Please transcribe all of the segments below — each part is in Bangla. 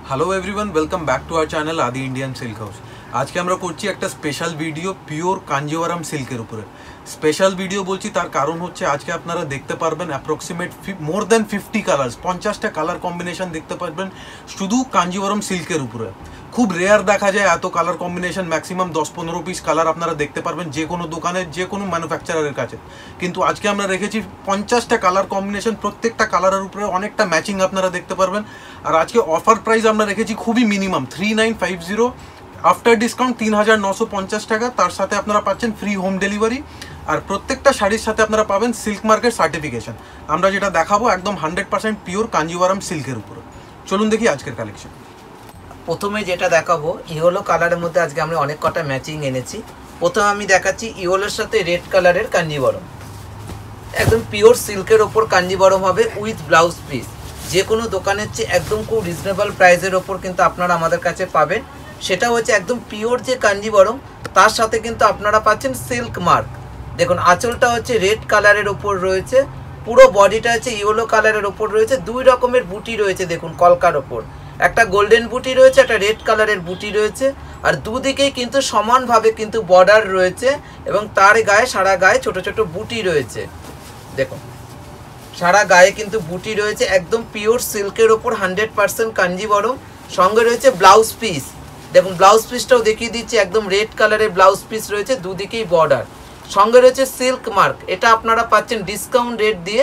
Hello everyone, welcome back to our channel Adi Indian silk house. আজকে আমরা করছি একটা স্পেশাল ভিডিও পিওর কাঞ্জিভারাম সিল্কের উপরে। স্পেশাল ভিডিও বলছি তার কারণ হচ্ছে আজকে আপনারা দেখতে পারবেন অ্যাপ্রক্সিমেট মোর দেন 50 কালার্স, 50টা কালার কম্বিনেশন দেখতে পারবেন শুধু কাঞ্জিভারাম সিল্কের উপরে। খুব রেয়ার দেখা যায় এত colour combination, maximum 10-15 piece colour আপনারা দেখতে পারবেন যে কোনো দোকানে, যে কোনো ম্যানুফ্যাকচারারের কাছে। কিন্তু আজকে আমরা রেখেছি 50টা কালার কম্বিনেশন, প্রত্যেকটা কালারের উপরে অনেকটা ম্যাচিং আপনারা দেখতে পারবেন। আর আজকে অফার প্রাইস আমরা রেখেছি খুবই মিনিমাম 3950, আফটার ডিসকাউন্ট 3950 টাকা। তার সাথে আপনারা পাচ্ছেন ফ্রি হোম ডেলিভারি, আর প্রত্যেকটা শাড়ির সাথে আপনারা পাবেন সিল্ক মার্কেট সার্টিফিকেশন। আমরা যেটা দেখাবো একদম 100% পিওর কাঞ্জিভারাম সিল্কের উপরে। চলুন দেখি আজকের কালেকশন। প্রথমে যেটা দেখাবো ইয়েলো কালারের মধ্যে আজকে আমরা অনেক কটা ম্যাচিং এনেছি। প্রথমে আমি দেখাচ্ছি ইয়েলোর সাথে রেড কালারের কাঞ্জিভারাম, একদম পিওর সিল্কের ওপর কাঞ্জিভারাম হবে উইথ ব্লাউজ পিস। যে কোনো দোকানের চেয়ে একদম খুব রিজনেবল প্রাইসের ওপর কিন্তু আপনারা আমাদের কাছে পাবেন। সেটা হচ্ছে একদম পিওর যে কাঞ্জিভারাম, তার সাথে কিন্তু আপনারা পাচ্ছেন সিল্ক মার্ক। দেখুন আঁচলটা হচ্ছে রেড কালারের ওপর রয়েছে, পুরো বডিটা হচ্ছে ইয়েলো কালারের ওপর রয়েছে, দুই রকমের বুটি রয়েছে। দেখুন কলকার ওপর একটা গোল্ডেন বুটি রয়েছে, একটা রেড কালারের বুটি রয়েছে, আর দুদিকেই কিন্তু সমানভাবে কিন্তু বর্ডার রয়েছে এবং তার গায়ে সারা গায়ে ছোট ছোট বুটি রয়েছে। দেখুন সারা গায়ে কিন্তু বুটি রয়েছে, একদম পিওর সিল্কের ওপর 100% কাঞ্জিভারাম। সঙ্গে রয়েছে ব্লাউজ পিস। দেখুন ব্লাউজ পিসটাও দেখিয়ে দিচ্ছি, একদম রেড কালারের ব্লাউজ পিস রয়েছে, দুদিকেই বর্ডার। সঙ্গে রয়েছে সিল্ক মার্ক, এটা আপনারা পাচ্ছেন ডিসকাউন্ট রেট দিয়ে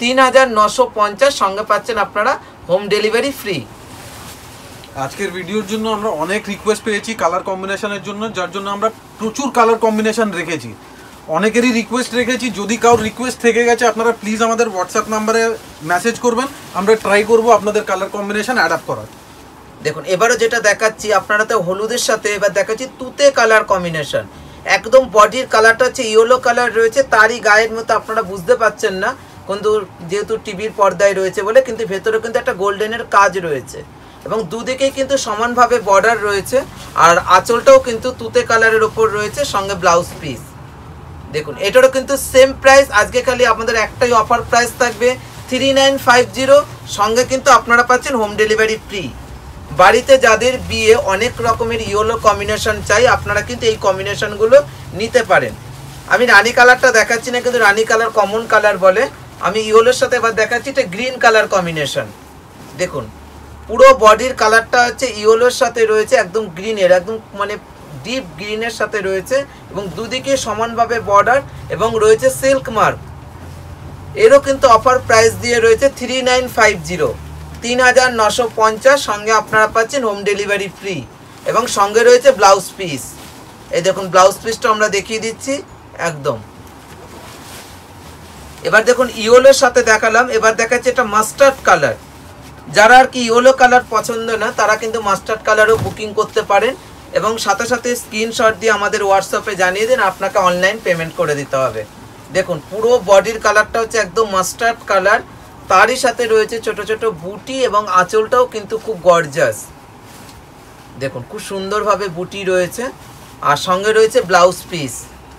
3950, সঙ্গে পাচ্ছেন আপনারা হোম ডেলিভারি ফ্রি। আজকের ভিডিওর জন্য আমরা অনেক রিকোয়েস্ট পেয়েছি কালার কম্বিনেশনের জন্য, যার জন্য আমরা প্রচুর কালার কম্বিনেশন রেখেছি। অনেকেরই রিকোয়েস্ট রেখেছি, যদি কারোর রিকোয়েস্ট থেকে গেছে আপনারা প্লিজ আমাদের হোয়াটসঅ্যাপ নাম্বারে মেসেজ করবেন, আমরা ট্রাই করব আপনাদের কালার কম্বিনেশন অ্যাডাপ্ট করার। দেখুন এবারও যেটা দেখাচ্ছি আপনারা তো হলুদের সাথে, এবার দেখাচ্ছি তুতে কালার কম্বিনেশন। একদম বডির কালারটা হচ্ছে ইয়েলো কালার রয়েছে, তারই গায়ের মতো আপনারা বুঝতে পাচ্ছেন না কিন্তু যেহেতু টিভির পর্দায় রয়েছে বলে, কিন্তু ভেতরে কিন্তু একটা গোল্ডেনের কাজ রয়েছে এবং দুদিকেই কিন্তু সমানভাবে বর্ডার রয়েছে। আর আঁচলটাও কিন্তু তুতে কালারের ওপর রয়েছে, সঙ্গে ব্লাউজ পিস। দেখুন এটারও কিন্তু সেম প্রাইস, আজকে খালি আপনাদের একটাই অফার প্রাইস থাকবে 3950, সঙ্গে কিন্তু আপনারা পাচ্ছেন হোম ডেলিভারি ফ্রি। বাড়িতে যাদের বিয়ে অনেক রকমের ইয়েলো কম্বিনেশন চাই, আপনারা কিন্তু এই কম্বিনেশনগুলো নিতে পারেন। আমি রানী কালারটা দেখাচ্ছি না, কিন্তু রানী কালার কমন কালার বলে। আমি ইয়েলোর সাথে এবার দেখাচ্ছি এটা গ্রিন কালার কম্বিনেশন। দেখুন পুরো বডির কালারটা হচ্ছে ইয়েলোর সাথে রয়েছে, একদম গ্রিনের, একদম মানে ডিপ গ্রিনের সাথে রয়েছে এবং দুদিকে সমানভাবে বর্ডার এবং রয়েছে সিল্ক মার্ক। এরও কিন্তু অফার প্রাইস দিয়ে রয়েছে 3950, 3950, সঙ্গে আপনারা পাচ্ছেন হোম ডেলিভারি ফ্রি এবং সঙ্গে রয়েছে ব্লাউজ পিস। এই দেখুন ব্লাউজ পিসটা আমরা দেখিয়ে দিচ্ছি একদম। এবার দেখুন ইয়েলোর সাথে দেখালাম, এবার দেখাচ্ছি এটা মাস্টার্ড কালার। যারা আর কি ইয়েলো কালার পছন্দ না, তারা কিন্তু মাস্টার্ড কালারও বুকিং করতে পারেন এবং সাথে সাথে স্ক্রিনশট দিয়ে আমাদের হোয়াটসঅ্যাপে জানিয়ে দিন, আপনাকে অনলাইন পেমেন্ট করে দিতে হবে। দেখুন পুরো বডির কালারটা হচ্ছে একদম মাস্টার্ড কালার, তারই সাথে রয়েছে ছোট ছোট বুটি এবং আঁচলটাও কিন্তু খুব গর্জাস। দেখুন খুব সুন্দরভাবে বুটি রয়েছে, আর সঙ্গে রয়েছে ব্লাউজ পিস।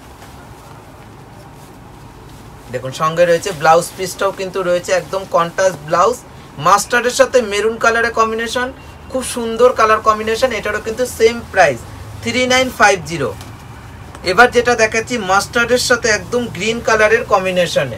দেখুন সঙ্গে রয়েছে ব্লাউজ পিসটাও কিন্তু রয়েছে একদম কন্ট্রাস্ট ব্লাউজ, মাস্টার্ডের সাথে মেরুন কালারের কম্বিনেশন, খুব সুন্দর কালার কম্বিনেশন। এটারও কিন্তু সেম প্রাইস 3950। এবার যেটা দেখাচ্ছি মাস্টার্ডের সাথে একদম গ্রিন কালারের কম্বিনেশনে।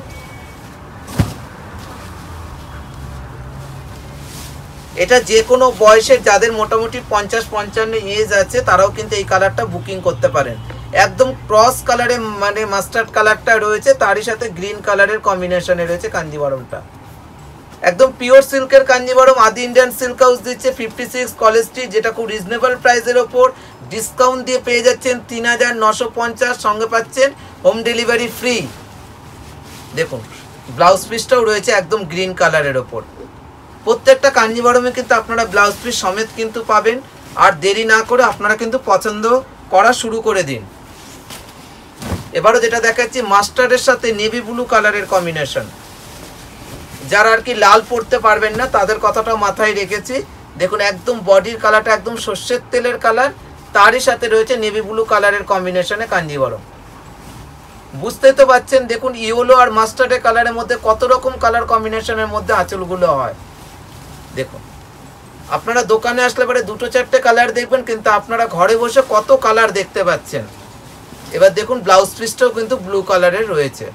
এটা যে কোনো বয়সের যাদের মোটামুটি 50-55 এজ আছে তারাও কিন্তু এই কালারটা বুকিং করতে পারেন। একদম ক্রস কালারে মানে মাস্টার্ড কালারটা রয়েছে, তারই সাথে গ্রিন কালারের কম্বিনেশনে রয়েছে কাঞ্জিভারামটা। একদম পিওর সিল্কের কাঞ্জিভারাম আদি ইন্ডিয়ান সিল্ক হাউস দিচ্ছে 56 কলেজ স্ট্রিট, যেটা খুব রিজনেবল প্রাইসের ওপর ডিসকাউন্ট দিয়ে পেয়ে যাচ্ছেন 3950, সঙ্গে পাচ্ছেন হোম ডেলিভারি ফ্রি। দেখুন ব্লাউজ পিসটাও রয়েছে একদম গ্রিন কালারের ওপর। প্রত্যেকটা কাঞ্জিভারামে কিন্তু আপনারা ব্লাউজ পিস সমেত কিন্তু পাবেন। আর দেরি না করে আপনারা কিন্তু পছন্দ করা শুরু করে দিন। এবারও যেটা দেখাচ্ছি মাস্টার্ডের সাথে নেভি ব্লু কালারের কম্বিনেশন। যারা আর কি লাল পরতে পারবেন না তাদের কথাটাও মাথায় রেখেছি। দেখুন একদম বডির কালারটা একদম সর্ষের তেলের কালার, তারই সাথে রয়েছে নেভি ব্লু কালারের কম্বিনেশনে কাঞ্জিভারাম। বুঝতেই তো পাচ্ছেন, দেখুন ইয়েলো আর মাস্টার্ডের কালারের মধ্যে কত রকম কালার কম্বিনেশনের মধ্যে আঁচলগুলো হয়। দেখুন আপনারা দোকানে আসলে পরে দুটো চারটে কালার দেখবেন, কিন্তু আপনারা ঘরে বসে কত কালার দেখতে পাচ্ছেন। এবার দেখুন ব্লাউজ পিসটাও কিন্তু ব্লু কালারের রয়েছে।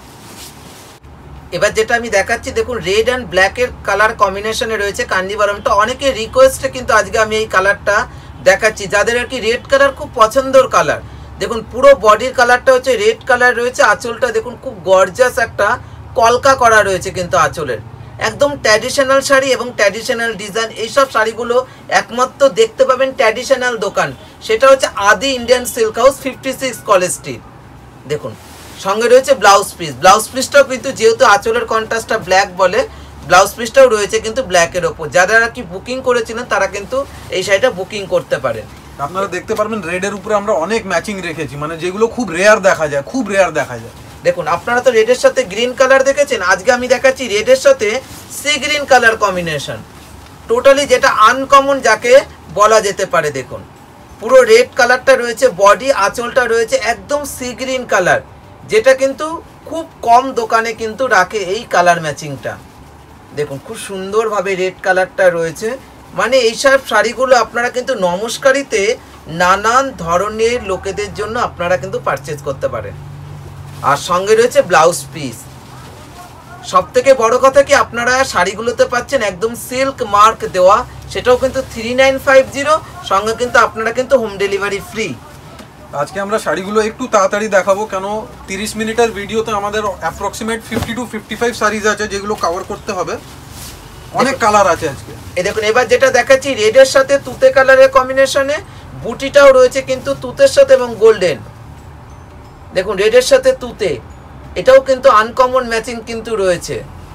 এবার যেটা আমি দেখাচ্ছি দেখুন রেড অ্যান্ড ব্ল্যাকের কালার কম্বিনেশনে রয়েছে কাঞ্জিভারমটা। অনেকে রিকোয়েস্টে কিন্তু আজকে আমি এই কালারটা দেখাচ্ছি, যাদের আর কি রেড কালার খুব পছন্দের কালার। দেখুন পুরো বডির কালারটা হচ্ছে রেড কালার রয়েছে, আঁচলটা দেখুন খুব গর্জাস একটা কলকা করা রয়েছে কিন্তু আঁচলের। একদম ট্র্যাডিশনাল শাড়ি এবং ট্র্যাডিশনাল ডিজাইন, এইসব শাড়িগুলো একমাত্র দেখতে পাবেন ট্র্যাডিশনাল দোকান, সেটা হচ্ছে Adi Indian silk house 56 college street. দেখুন সঙ্গে রয়েছে ব্লাউজ পিস, ব্লাউজ পিসটাও কিন্তু যেহেতু আঁচলের কন্ট্রাস্টটা ব্ল্যাক বলে, ব্লাউজ পিসটাও রয়েছে কিন্তু ব্ল্যাকের ওপর। যারা কি বুকিং করেছিলেন তারা কিন্তু এই শাড়িটা বুকিং করতে পারেন। আপনারা দেখতে পারবেন রেডের উপরে আমরা অনেক ম্যাচিং রেখেছি, মানে যেগুলো খুব রেয়ার দেখা যায়, খুব রেয়ার দেখা যায়। দেখুন আপনারা তো রেডের সাথে গ্রিন কালার দেখেছেন, আজকে আমি দেখাচ্ছি রেডের সাথে sea green colour combination, totally যেটা আনকমন যাকে বলা যেতে পারে। দেখুন পুরো রেড কালারটা রয়েছে, বডি আঁচলটা রয়েছে একদম সি গ্রিন কালার, যেটা কিন্তু খুব কম দোকানে কিন্তু রাখে এই কালার ম্যাচিংটা। দেখুন খুব সুন্দরভাবে রেড কালারটা রয়েছে, মানে এইসব শাড়িগুলো আপনারা কিন্তু নমস্কারিতে নানান ধরনের লোকেদের জন্য আপনারা কিন্তু পারচেজ করতে পারেন। আর সঙ্গে রয়েছে ব্লাউজ পিস। সব থেকে বড় কথা কি আপনারা শাড়িগুলোতে পাচ্ছেন একদম সিল্ক মার্ক দেওয়া, সেটাও কিন্তু 3950, সঙ্গে কিন্তু আপনারা কিন্তু হোম ডেলিভারি ফ্রি। আজকে আমরা শাড়িগুলো একটু তাড়াতাড়ি দেখাবো, কেন 30 মিনিটের ভিডিওতে আমাদের অ্যাপ্রক্সিমেট 50 to 55 শাড়িজ আছে যেগুলো কভার করতে হবে, অনেক কালার আছে আজকে। এই দেখুন এবার যেটা দেখাচ্ছি রেডের সাথে তুতে কালারের কম্বিনেশনে, বুটিটাও রয়েছে কিন্তু তুতের সাথে এবং গোল্ডেন। দেখুন রেডের সাথে তুতে, এটাও কিন্তু আনকমন ম্যাচিং কিন্তু রয়েছে।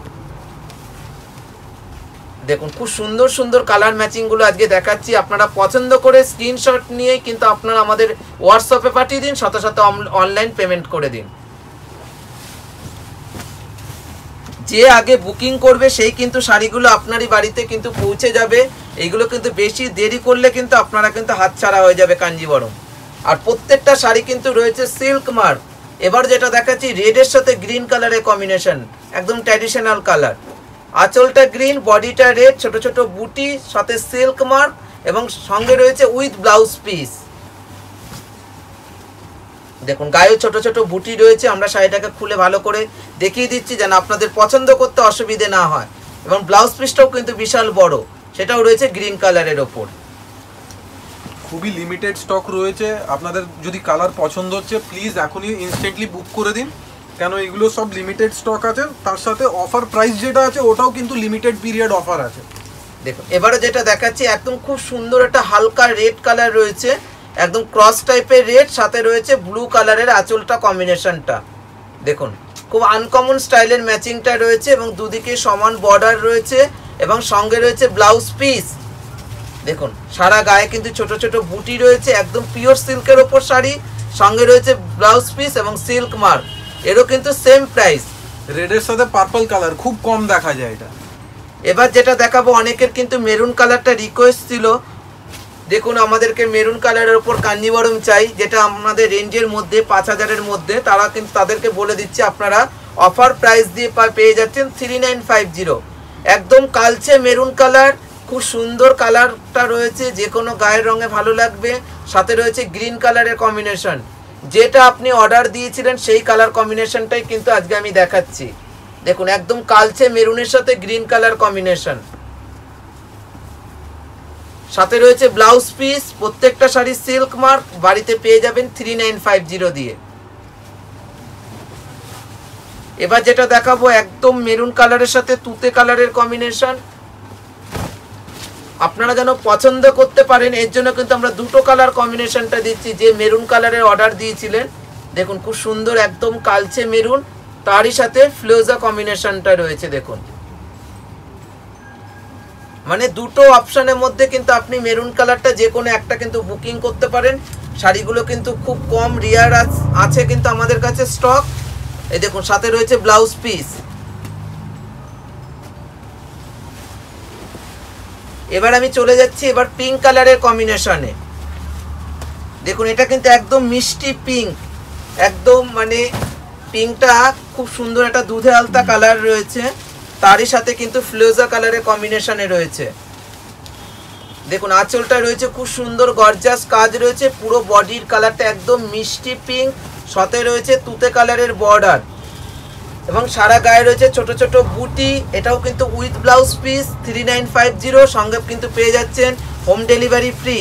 দেখুন খুব সুন্দর সুন্দর কালার ম্যাচিংগুলো আজকে দেখাচ্ছি, আপনারা পছন্দ করে স্ক্রিনশট নিয়ে কিন্তু আপনারা আমাদের হোয়াটসঅ্যাপে পাঠিয়ে দিন, সাথে সাথে অনলাইন পেমেন্ট করে দিন। যে আগে বুকিং করবে সেই কিন্তু শাড়িগুলো আপনারই বাড়িতে কিন্তু পৌঁছে যাবে। এইগুলো কিন্তু বেশি দেরি করলে কিন্তু আপনারা কিন্তু হাতছাড়া হয়ে যাবে কাঞ্জিভরম। আর প্রত্যেকটা শাড়ি কিন্তু রয়েছে সিল্ক মার্ক। এবার যেটা দেখাচ্ছি রেডের সাথে গ্রিন কালারের কম্বিনেশন, একদম ট্র্যাডিশনাল কালার, আঁচলটা গ্রিন, বডিটা রেড, ছোট ছোট বুটি, সাথে সিল্ক মার্ক এবং সঙ্গে রয়েছে উইথ ব্লাউজ পিস। দেখুন গায়ে ছোট ছোট বুটি রয়েছে, আমরা শাড়িটাকে খুলে ভালো করে দেখিয়ে দিচ্ছি যেন আপনাদের পছন্দ করতে অসুবিধে না হয়। এবং ব্লাউজ পিসটাও কিন্তু বিশাল বড়, সেটাও রয়েছে গ্রিন কালারের ওপর। খুবই লিমিটেড স্টক রয়েছে, আপনাদের যদি কালার পছন্দ হচ্ছে প্লিজ এখনই ইনস্ট্যান্টলি বুক করে দিন, কেন এগুলো সব লিমিটেড স্টক আছে। তার সাথে অফার প্রাইস যেটা আছে ওটাও কিন্তু লিমিটেড পিরিয়ড অফার আছে। দেখুন এবারে যেটা দেখাচ্ছি একদম খুব সুন্দর একটা হালকা রেড কালার রয়েছে, একদম ক্রস টাইপের রেড, সাথে রয়েছে ব্লু কালারের আঁচলটা কম্বিনেশনটা। দেখুন খুব আনকমন স্টাইলের ম্যাচিংটা রয়েছে এবং দুদিকে সমান বর্ডার রয়েছে এবং সঙ্গে রয়েছে ব্লাউজ পিস। দেখুন সারা গায়ে কিন্তু ছোট ছোট বুটি রয়েছে, একদম পিওর সিল্কের ওপর শাড়ি, সঙ্গে রয়েছে ব্লাউজ পিস এবং সিল্ক মার্ক, এরও কিন্তু সেম প্রাইস। রেডের সাথে পার্পল কালার খুব কম দেখা যায় এটা। এবার যেটা দেখাবো অনেকের কিন্তু মেরুন কালারটা রিকোয়েস্ট ছিল, দেখুন আমাদেরকে মেরুন কালারের ওপর কাঞ্জিভরম চাই, যেটা আমাদের রেঞ্জের মধ্যে 5000-এর মধ্যে, তারা কিন্তু তাদেরকে বলে দিচ্ছে আপনারা অফার প্রাইস দিয়ে পেয়ে যাচ্ছেন 3950। একদম কালচে মেরুন কালার, খুব সুন্দর কালারটা রয়েছে, যে কোনো গায়ের রঙে ভালো লাগবে। সাথে রয়েছে গ্রিন কালারের কম্বিনেশন, যেটা আপনি অর্ডার দিয়েছিলেন সেই কালার কম্বিনেশনটাই কিন্তু আজকে আমি দেখাচ্ছি। দেখুন একদম কালচে মেরুনের সাথে গ্রিন কালার কম্বিনেশন, সাথে রয়েছে ব্লাউজ পিস, প্রত্যেকটা শাড়ি সিল্ক মার্ক, বাড়িতে পেয়ে যাবেন 3950 দিয়ে। এবার যেটা দেখাবো একদম মেরুন কালারের সাথে তুতে কালারের কম্বিনেশন, আপনারা যেন পছন্দ করতে পারেন এর জন্য কিন্তু আমরা দুটো কালার কম্বিনেশনটা দিচ্ছি। যে মেরুন কালারের অর্ডার দিয়েছিলেন দেখুন খুব সুন্দর একদম কালচে মেরুন, তারই সাথে ফ্লোজা কম্বিনেশনটা রয়েছে। দেখুন মানে দুটো অপশনের মধ্যে কিন্তু আপনি মেরুন কালারটা যে কোনো একটা কিন্তু বুকিং করতে পারেন। শাড়িগুলো কিন্তু খুব কম রেয়ার আছে কিন্তু আমাদের কাছে স্টক। এই দেখুন সাথে রয়েছে ব্লাউজ পিস। এবার আমি চলে যাচ্ছি এবার পিঙ্ক কালারের কম্বিনেশনে। দেখুন এটা কিন্তু একদম মিষ্টি পিঙ্ক, একদম মানে পিঙ্কটা খুব সুন্দর একটা দুধে আলতা কালার রয়েছে, তারই সাথে কিন্তু ফ্লোজা কালারের কম্বিনেশনে রয়েছে। দেখুন আঁচলটা রয়েছে খুব সুন্দর গর্জাস কাজ রয়েছে, পুরো বডির কালারটা একদম মিষ্টি পিঙ্ক, সাথে রয়েছে তুতে কালারের বর্ডার এবং সারা গায়ে রয়েছে ছোট ছোট বুটি। এটাও কিন্তু উইথ ব্লাউজ পিস 3950, সঙ্গে কিন্তু পেয়ে যাচ্ছেন হোম ডেলিভারি ফ্রি।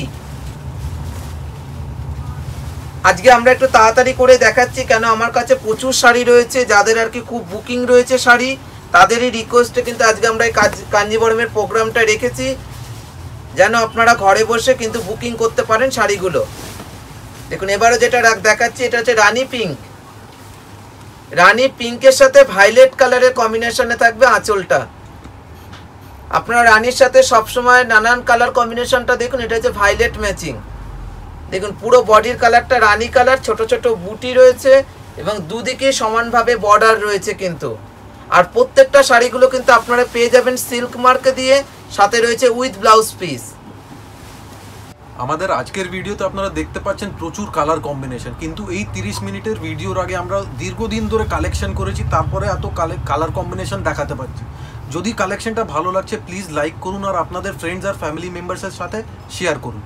আজকে আমরা একটু তাড়াতাড়ি করে দেখাচ্ছি, কেন আমার কাছে প্রচুর শাড়ি রয়েছে, যাদের আর কি খুব বুকিং রয়েছে শাড়ি, তাদেরই রিকোয়েস্টে কিন্তু আজকে আমরা এই কাঞ্জিবরমের প্রোগ্রামটা রেখেছি, যেন আপনারা ঘরে বসে কিন্তু বুকিং করতে পারেন শাড়িগুলো। দেখুন এবারে যেটা দেখাচ্ছি, এটা হচ্ছে রানী পিঙ্ক। রানী পিঙ্কের সাথে ভায়োলেট কালারের কম্বিনেশনে থাকবে আঁচলটা। আপনারা রানীর সাথে সবসময় নানান কালার কম্বিনেশনটা দেখুন, এটা হচ্ছে ভায়োলেট ম্যাচিং। দেখুন পুরো বডির কালারটা রানী কালার, ছোট ছোট বুটি রয়েছে এবং দুদিকে সমানভাবে বর্ডার রয়েছে কিন্তু। আর প্রত্যেকটা শাড়িগুলো কিন্তু আপনারা পেয়ে যাবেন সিল্ক মার্কে দিয়ে, সাথে রয়েছে উইথ ব্লাউজ পিস। আমাদের আজকের ভিডিওতে আপনারা দেখতে পাচ্ছেন প্রচুর কালার কম্বিনেশন, কিন্তু এই 30 মিনিটের ভিডিওর আগে আমরা দীর্ঘদিন ধরে কালেকশন করেছি, তারপরে এত কালার কম্বিনেশন দেখাতে পারছি। যদি কালেকশনটা ভালো লাগছে প্লিজ লাইক করুন আর আপনাদের ফ্রেন্ডস আর ফ্যামিলি মেম্বার্সের সাথে শেয়ার করুন।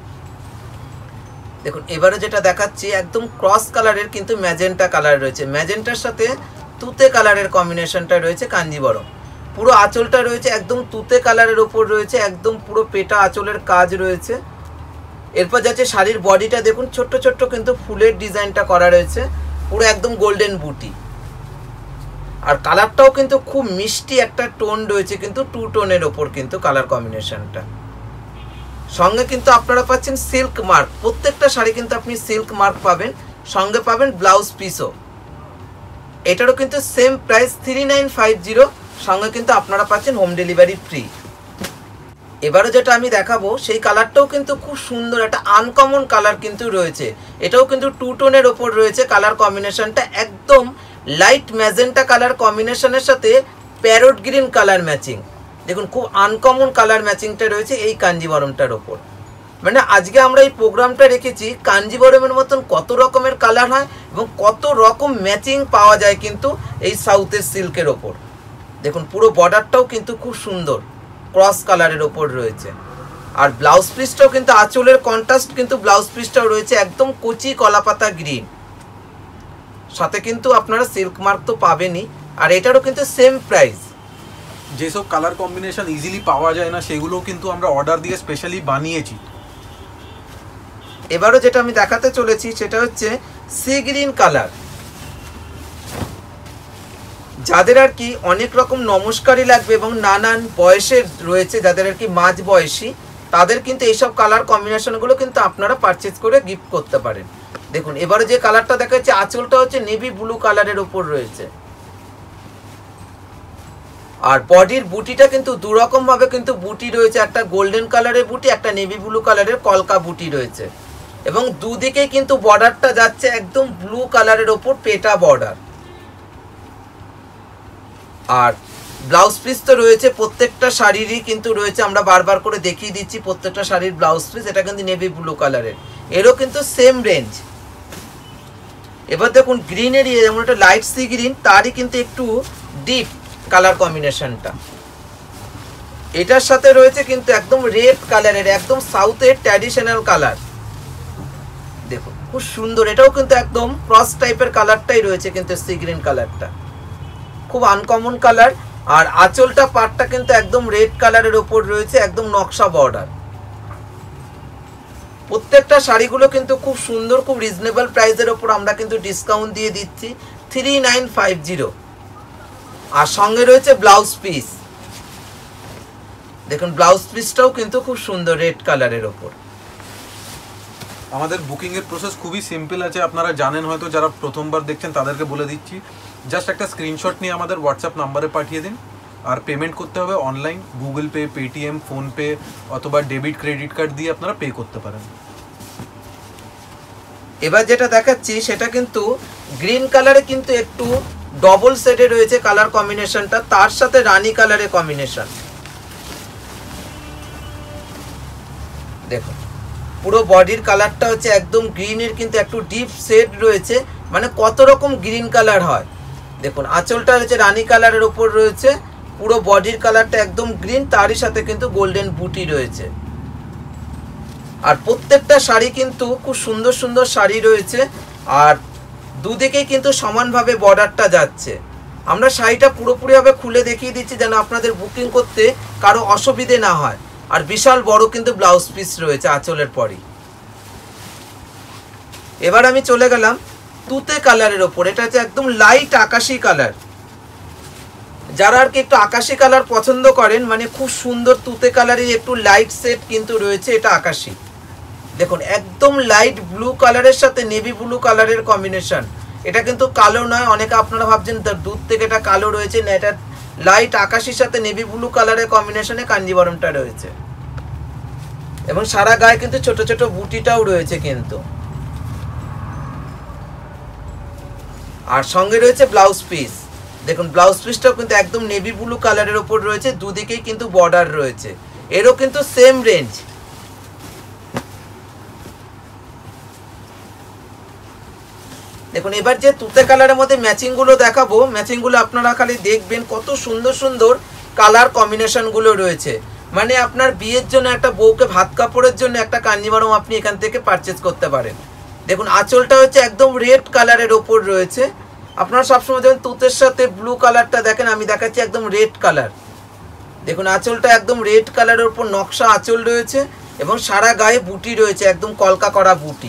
দেখুন এবারে যেটা দেখাচ্ছি একদম ক্রস কালারের কিন্তু ম্যাজেন্টা কালার রয়েছে, ম্যাজেন্টার সাথে তুতে কালারের কম্বিনেশনটা রয়েছে কাঞ্জিবরম। পুরো আঁচলটা রয়েছে একদম তুতে কালারের ওপর রয়েছে, একদম পুরো পেটা আঁচলের কাজ রয়েছে। এরপর যাচ্ছে শাড়ির বডিটা দেখুন, ছোট্ট ছোট্ট কিন্তু ফুলের ডিজাইনটা করা রয়েছে, পুরো একদম গোল্ডেন বুটি। আর কালারটাও কিন্তু খুব মিষ্টি একটা টোন রয়েছে, কিন্তু 2 টোনের ওপর কিন্তু কালার কম্বিনেশনটা। সঙ্গে কিন্তু আপনারা পাচ্ছেন সিল্ক মার্ক, প্রত্যেকটা শাড়ি কিন্তু আপনি সিল্ক মার্ক পাবেন, সঙ্গে পাবেন ব্লাউজ পিসও। এটারও কিন্তু সেম প্রাইস 3950, সঙ্গে কিন্তু আপনারা পাচ্ছেন হোম ডেলিভারি ফ্রি। এবারে যেটা আমি দেখাবো সেই কালারটাও কিন্তু খুব সুন্দর, একটা আনকমন কালার কিন্তু রয়েছে, এটাও কিন্তু 2 টোনের ওপর রয়েছে। কালার কম্বিনেশনটা একদম লাইট ম্যাজেন্টা কালার কম্বিনেশনের সাথে প্যারট গ্রিন কালার ম্যাচিং। দেখুন খুব আনকমন কালার ম্যাচিংটা রয়েছে এই কাঞ্জিবরমটার ওপর। মানে আজকে আমরা এই প্রোগ্রামটা রেখেছি, কাঞ্জিবরমের মতন কত রকমের কালার হয় এবং কত রকম ম্যাচিং পাওয়া যায় কিন্তু এই সাউথের সিল্কের ওপর। দেখুন পুরো বর্ডারটাও কিন্তু খুব সুন্দর ক্রস কালারের ওপর রয়েছে। আর ব্লাউজ পিসটাও কিন্তু আঁচলের কন্ট্রাস্ট কিন্তু ব্লাউজ পিসটাও রয়েছে একদম কচি কলাপাতা গ্রিন, সাথে কিন্তু আপনারা সিল্ক মার্ক তো পাবেনই। আর এটারও কিন্তু সেম প্রাইস। যেসব কালার কম্বিনেশন ইজিলি পাওয়া যায় না সেগুলোও কিন্তু আমরা অর্ডার দিয়ে স্পেশালি বানিয়েছি। এবারও যেটা আমি দেখাতে চলেছি সেটা হচ্ছে সি গ্রিন কালার। যাদের আর কি অনেক রকম নমস্কারই লাগবে এবং নানান বয়সের রয়েছে, যাদের আর কি মাঝ বয়সী, তাদের কিন্তু এইসব কালার কম্বিনেশনগুলো কিন্তু আপনারা পারচেজ করে গিফট করতে পারেন। দেখুন এবারে যে কালারটা দেখা যাচ্ছে, আঁচলটা হচ্ছে নেভি ব্লু কালারের ওপর রয়েছে। আর বডির বুটিটা কিন্তু দুরকম ভাবে কিন্তু বুটি রয়েছে, একটা গোল্ডেন কালারের বুটি, একটা নেভি ব্লু কালারের কলকা বুটি রয়েছে এবং দুদিকে কিন্তু বর্ডারটা যাচ্ছে একদম ব্লু কালারের ওপর পেটা বর্ডার। আর ব্লাউজ পিস তো রয়েছে প্রত্যেকটা শাড়িরই কিন্তু রয়েছে, আমরা বারবার করে দেখিয়ে দিচ্ছি প্রত্যেকটা শাড়ির ব্লাউজ পিস। এটা কিন্তু নেভি ব্লু কালারের, এরও কিন্তু সেম রেঞ্জ। এবার দেখুন গ্রিনেরই যেমন একটা লাইট সি গ্রিন, তারই কিন্তু একটু ডিপ কালার কম্বিনেশনটা। এটার সাথে রয়েছে কিন্তু একদম রেড কালারের, একদম সাউথের ট্র্যাডিশনাল কালার। দেখুন খুব সুন্দর, এটাও কিন্তু একদম ক্রস টাইপের কালারটাই রয়েছে কিন্তু সি গ্রিন কালারটা, খুব আনকমন কালার। আর আঁচলটা পাটটা কিন্তু একদম রেড কালারের ওপর রয়েছে, একদম নকশা বর্ডার। প্রত্যেকটা শাড়িগুলো কিন্তু খুব সুন্দর, খুব রিজনেবল প্রাইসের ওপর আমরা কিন্তু ডিসকাউন্ট দিয়ে দিচ্ছি 3950। আর সঙ্গে রয়েছে ব্লাউজ পিস। দেখুন ব্লাউজ পিসটাও কিন্তু খুব সুন্দর রেড কালারের ওপর। আমাদের বুকিংয়ের প্রসেস খুবই সিম্পল আছে, আপনারা জানেন হয়তো, যারা প্রথমবার দেখছেন তাদেরকে বলে দিচ্ছি। জাস্ট একটা স্ক্রিনশট নিয়ে আমাদের হোয়াটসঅ্যাপ নাম্বারে পাঠিয়ে দিন, আর পেমেন্ট করতে হবে online, Google Pay, Paytm, PhonePe অথবা ডেবিট ক্রেডিট কার্ড দিয়ে আপনারা পে করতে পারেন। এবার যেটা দেখাচ্ছি সেটা কিন্তু গ্রিন কালারে কিন্তু একটু ডবল শেডে রয়েছে কালার কম্বিনেশনটা, তার সাথে রানী কালারের কম্বিনেশন। দেখুন পুরো বডির কালারটা হচ্ছে একদম গ্রিনের কিন্তু একটু ডিপ শেড রয়েছে, মানে কত রকম গ্রিন কালার হয়। দেখুন আঁচলটা রয়েছে রানী কালারের উপর রয়েছে, পুরো বডির কালারটা একদম গ্রিন, তারই সাথে কিন্তু গোল্ডেন বুটি রয়েছে। আর প্রত্যেকটা শাড়ি কিন্তু খুব সুন্দর সুন্দর শাড়ি রয়েছে, আর দুদিকেই কিন্তু সমানভাবে বর্ডারটা যাচ্ছে। আমরা শাড়িটা পুরোপুরিভাবে খুলে দেখিয়ে দিচ্ছি যেন আপনাদের বুকিং করতে কারো অসুবিধে না হয়। আর বিশাল বড় কিন্তু ব্লাউজ পিস রয়েছে আঁচলের পরই। এবার আমি চলে গেলাম তুতে কালারের ওপর। এটা হচ্ছে একদম লাইট আকাশি কালার। যারা আর কি একটু আকাশি কালার পছন্দ করেন, মানে খুব সুন্দর তুতে কালারের একটু লাইট সেট কিন্তু রয়েছে, এটা আকাশি। দেখুন একদম লাইট ব্লু কালারের সাথে নেভি ব্লু কালারের কম্বিনেশন। এটা কিন্তু কালো নয়, অনেকে আপনারা ভাবছেন দূর থেকে এটা কালো রয়েছে, না, এটা লাইট আকাশির সাথে নেভি ব্লু কালারের কম্বিনেশনে কাঞ্জিবরমটা রয়েছে। এবং সারা গায়ে কিন্তু ছোট ছোট বুটিটাও রয়েছে কিন্তু। আর সঙ্গে রয়েছে ব্লাউজ পিস। দেখুন ব্লাউজ পিসটাও কিন্তু একদম নেভি ব্লু কালারের ওপর রয়েছে, দুদিকেই কিন্তু বর্ডার রয়েছে। এরও কিন্তু সেম রেঞ্জ। দেখুন এবার যে তুতে কালারের মধ্যে ম্যাচিংগুলো দেখাবো, ম্যাচিংগুলো আপনারা খালি দেখবেন কত সুন্দর সুন্দর কালার কম্বিনেশনগুলো রয়েছে। মানে আপনার বিয়ের জন্য, একটা বউকে ভাত কাপড়ের জন্য একটা কাঞ্জিবরম আপনি এখান থেকে পারচেজ করতে পারেন। দেখুন আঁচলটা হচ্ছে একদম রেড কালারের ওপর রয়েছে। আপনারা সবসময় যখন তুতের সাথে ব্লু কালারটা দেখেন, আমি দেখাচ্ছি একদম রেড কালার। দেখুন আঁচলটা একদম রেড কালারের ওপর নকশা আঁচল রয়েছে এবং সারা গায়ে বুটি রয়েছে, একদম কলকা করা বুটি।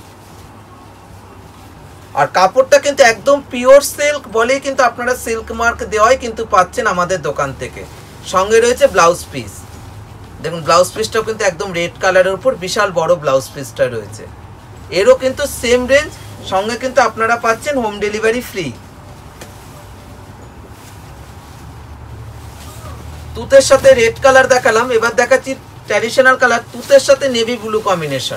আর কাপড়টা কিন্তু একদম পিওর সিল্ক বলেই কিন্তু আপনারা সিল্ক মার্ক দেওয়াই কিন্তু পাচ্ছেন আমাদের দোকান থেকে। সঙ্গে রয়েছে ব্লাউজ পিস। দেখুন ব্লাউজ পিসটাও কিন্তু একদম রেড কালারের উপর বিশাল বড় ব্লাউজ পিসটা রয়েছে। এরও কিন্তু সেম রেঞ্জ। সঙ্গে কিন্তু আপনারা পাচ্ছেন হোম ডেলিভারি ফ্রি। তুতের সাথে রেড কালার দেখালাম, এবার দেখাচ্ছি ট্র্যাডিশনাল কালার তুতের সাথে নেভি ব্লু কম্বিনেশন।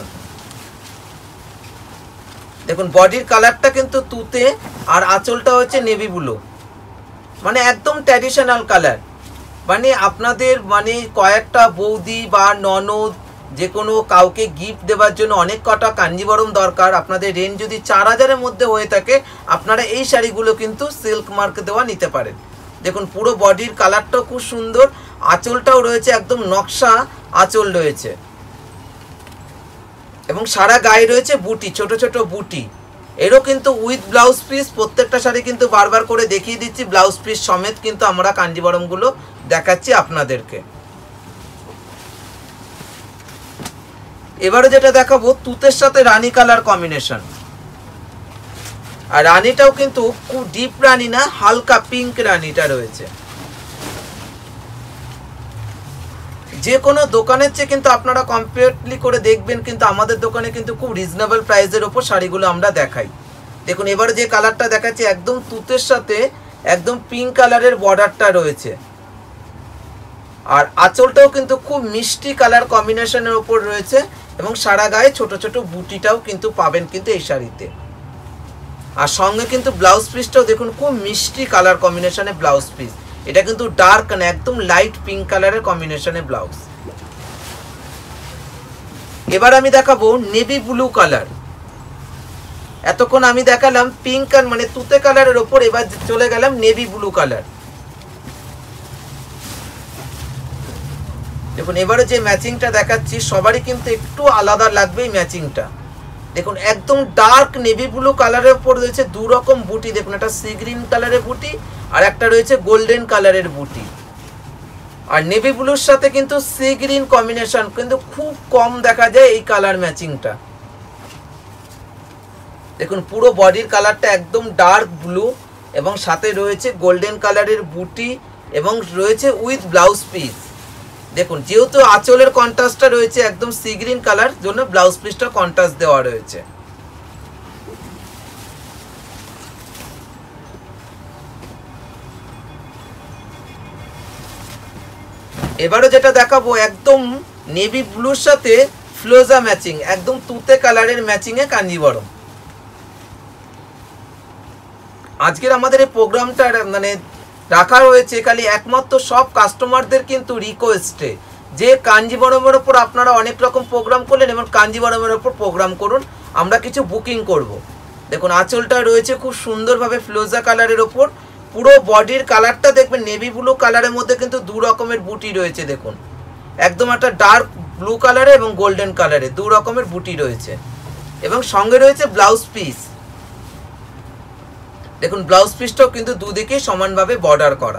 দেখুন বডির কালারটা কিন্তু তুতে আর আঁচলটা হচ্ছে নেভি ব্লু, মানে একদম ট্র্যাডিশনাল কালার। মানে আপনাদের মানে কয়েকটা বৌদি বা ননদ যে কোনো কাউকে গিফট দেওয়ার জন্য অনেক কটা কাঞ্জিবরম দরকার। আপনাদের রেঞ্জ যদি 4000-এর মধ্যে হয়ে থাকে, আপনারা এই শাড়িগুলো কিন্তু সিল্ক মার্ক দেওয়া নিতে পারেন। দেখুন পুরো বডির কালারটাও খুব সুন্দর, আঁচলটাও রয়েছে একদম নকশা আঁচল রয়েছে এবং সারা গায়ে রয়েছে বুটি, ছোট ছোট বুটি। এরও কিন্তু উইথ ব্লাউজ পিস। প্রত্যেকটা শাড়ি কিন্তু বারবার করে দেখিয়ে দিচ্ছি, ব্লাউজ পিস সমেত কিন্তু আমরা কাঞ্জিবরমগুলো দেখাচ্ছি আপনাদেরকে। এবারে যেটা দেখাবো তুতের সাথে রানী কালার কম্বিনেশন। আর রানীটাও কিন্তু খুব ডিপ রানী না, হালকা পিঙ্ক রানীটা রয়েছে। যে কোনো দোকানের চেয়ে কিন্তু আপনারা কম্পেয়ারলি করে দেখবেন, কিন্তু আমাদের দোকানে কিন্তু খুব রিজনেবল প্রাইসের ওপর শাড়িগুলো আমরা দেখাই। দেখুন এবারে যে কালারটা দেখাচ্ছি একদম তুতের সাথে একদম পিঙ্ক কালারের বর্ডারটা রয়েছে। আর আঁচলটাও কিন্তু খুব মিষ্টি কালার কম্বিনেশনের ওপর রয়েছে এবং সারা গায়ে ছোট ছোট বুটিটাও কিন্তু পাবেন কিন্তু এই শাড়িতে। আর সঙ্গে কিন্তু ব্লাউজ পিসটাও দেখুন খুব মিষ্টি কালার কম্বিনেশনে ব্লাউজ পিস। এটা কিন্তু ডার্ক না, একদম লাইট পিঙ্ক কালারের কম্বিনেশনে ব্লাউজ। এবার আমি দেখাবো নেভি ব্লু কালার। এতক্ষণ আমি দেখালাম পিঙ্ক আর মানে তুতে কালারের ওপর, এবার চলে গেলাম নেভি ব্লু কালার। দেখুন এবারে যে ম্যাচিংটা দেখাচ্ছি সবারই কিন্তু একটু আলাদা লাগবে এই ম্যাচিংটা। দেখুন একদম ডার্ক নেভি ব্লু কালারের উপর রয়েছে দু রকম বুটি। দেখুন একটা সি গ্রিন কালারের বুটি আর একটা রয়েছে গোল্ডেন কালারের বুটি। আর নেভি ব্লুর সাথে কিন্তু সি গ্রিন কম্বিনেশন কিন্তু খুব কম দেখা যায় এই কালার ম্যাচিংটা। দেখুন পুরো বডির কালারটা একদম ডার্ক ব্লু এবং সাথে রয়েছে গোল্ডেন কালারের বুটি এবং রয়েছে উইথ ব্লাউজ পিস। দেখুন যেহেতু আঁচলের কন্ট্রাস্টটা রয়েছে একদম সি গ্রিন কালার, জন্য ব্লাউজ পিসটা কন্ট্রাস্ট দেওয়া রয়েছে। এবারে যেটা দেখাবো একদম নেভি ব্লুর সাথে ফ্লোজা ম্যাচিং, একদম তুতে কালারের ম্যাচিং এ কাঞ্জিবরম। আজকের আমাদের এই প্রোগ্রামটা মানে রাখা হয়েছে খালি একমাত্র সব কাস্টমারদের কিন্তু রিকোয়েস্টে, যে কাঞ্জিবরমের ওপর আপনারা অনেক রকম প্রোগ্রাম করলেন এবং কাঞ্জিবরমের ওপর প্রোগ্রাম করুন, আমরা কিছু বুকিং করব। দেখুন আঁচলটা রয়েছে খুব সুন্দরভাবে ফ্লোজা কালারের ওপর। পুরো বডির কালারটা দেখবেন নেভি ব্লু কালারের মধ্যে কিন্তু দু রকমের বুটি রয়েছে। দেখুন একদম একটা ডার্ক ব্লু কালারে এবং গোল্ডেন কালারে দু রকমের বুটি রয়েছে এবং সঙ্গে রয়েছে ব্লাউজ পিস। দেখুন ব্লাউজ পিসটাও কিন্তু দুদিকে সমানভাবে বর্ডার করা।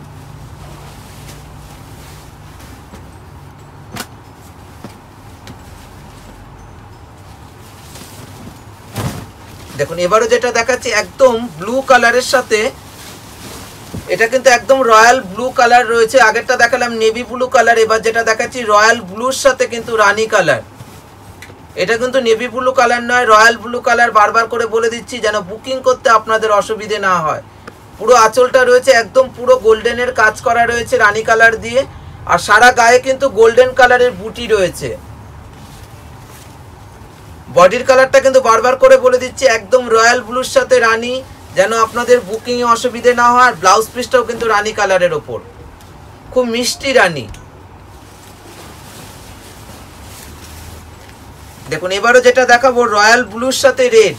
দেখুন এবারে যেটা দেখাচ্ছি একদম ব্লু কালারের সাথে, এটা কিন্তু একদম রয়্যাল ব্লু কালার রয়েছে। আগেরটা দেখালাম নেভি ব্লু কালার, এবার যেটা দেখাচ্ছি রয়্যাল ব্লুর সাথে কিন্তু রানী কালার। এটা কিন্তু নেভি ব্লু কালার নয়, রয়্যাল ব্লু কালার। বারবার করে বলে দিচ্ছি যেন বুকিং করতে আপনাদের অসুবিধে না হয়। পুরো আঁচলটা রয়েছে একদম পুরো গোল্ডেনের কাজ করা রয়েছে রানী কালার দিয়ে, আর সারা গায়ে কিন্তু গোল্ডেন কালারের বুটি রয়েছে। বডির কালারটা কিন্তু বারবার করে বলে দিচ্ছি একদম রয়্যাল ব্লুর সাথে রানী, যেন আপনাদের বুকিং এ অসুবিধে না হয়। আর ব্লাউজ পিসটাও কিন্তু রানী কালারের ওপর, খুব মিষ্টি রানী। দেখুন এবারও যেটা দেখাবো রয়্যাল ব্লুর সাথে রেড।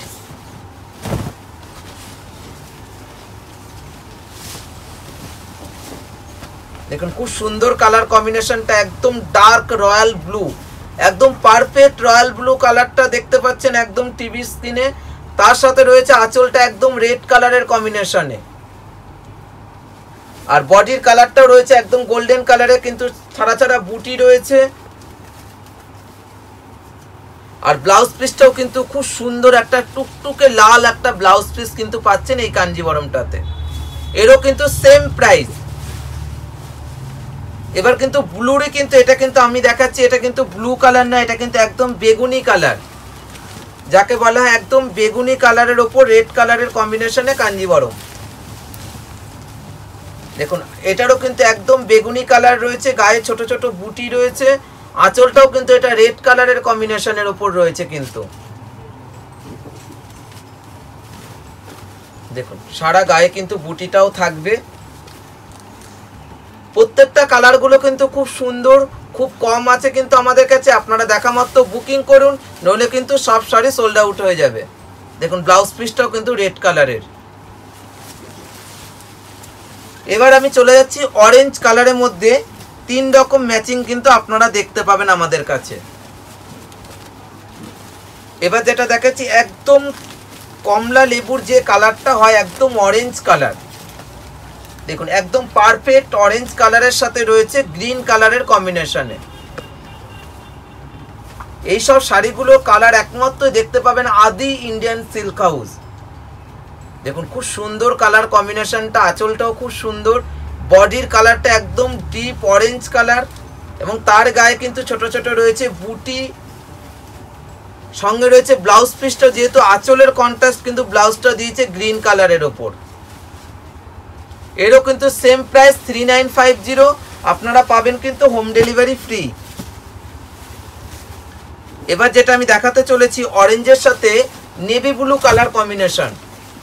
দেখুন খুব সুন্দর কালার কম্বিনেশনটা, একদম ডার্ক রয়্যাল ব্লু, একদম পারফেক্ট রয়্যাল ব্লু কালারটা দেখতে পাচ্ছেন একদম টিভি স্ক্রিনে। তার সাথে রয়েছে আঁচলটা একদম রেড কালারের কম্বিনেশনে, আর বডির কালারটাও রয়েছে একদম গোল্ডেন কালারে, কিন্তু ছাড়া ছাড়া বুটি রয়েছে। আর ব্লাউজ পিসটাও কিন্তু খুব সুন্দর একটা টুকটুকে লাল একটা ব্লাউজ পিস কিন্তু পাচ্ছেন এই কাঞ্জিবরমটাতে। এরও কিন্তু সেম প্রাইস। এবার কিন্তু ব্লুরে কিন্তু এটা কিন্তু আমি দেখাচ্ছি, এটা কিন্তু ব্লু কালার না, এটা কিন্তু একদম বেগুনি কালার, যাকে বলা হয় একদম বেগুনি কালারের ওপর রেড কালারের কম্বিনেশনে কাঞ্জিবরম। দেখুন এটারও কিন্তু একদম বেগুনি কালার রয়েছে, গায়ে ছোট ছোট বুটি রয়েছে, আঁচলটাও কিন্তু এটা রেড কালারের কম্বিনেশনের ওপর রয়েছে কিন্তু। দেখুন সারা গায়ে কিন্তু বুটিটাও থাকবে। প্রত্যেকটা কালারগুলো কিন্তু খুব সুন্দর, খুব কম আছে কিন্তু আমাদের কাছে। আপনারা দেখা মাত্র বুকিং করুন, নইলে কিন্তু সব শাড়ি সোল্ড আউট হয়ে যাবে। দেখুন ব্লাউজ পিসটাও কিন্তু রেড কালারের। এবার আমি চলে যাচ্ছি অরেঞ্জ কালারের মধ্যে। 3 রকম ম্যাচিং কিন্তু আপনারা দেখতে পাবেন আমাদের কাছে। এবার যেটা দেখাচ্ছি একদম কমলা লেবুর যে কালারটা হয়, একদম অরেঞ্জ কালার। দেখুন একদম পারফেক্ট অরেঞ্জ কালারের সাথে রয়েছে গ্রিন কালারের কম্বিনেশনে। এইসব শাড়িগুলো কালার একমাত্র দেখতে পাবেন আদি ইন্ডিয়ান সিল্ক হাউস। দেখুন খুব সুন্দর কালার কম্বিনেশনটা, আঁচলটাও খুব সুন্দর, বডির কালারটা একদম ডিপ অরেঞ্জ কালার, এবং তার গায়ে কিন্তু ছোট ছোট রয়েছে বুটি। সঙ্গে রয়েছে ব্লাউজ পিসটা, যেহেতু আঁচলের কন্ট্রাস্ট কিন্তু ব্লাউজটা দিয়েছে গ্রিন কালারের ওপর। এরও কিন্তু সেম প্রাইস 3950। আপনারা পাবেন কিন্তু হোম ডেলিভারি ফ্রি। এবার যেটা আমি দেখাতে চলেছি অরেঞ্জের সাথে নেভি ব্লু কালার কম্বিনেশন।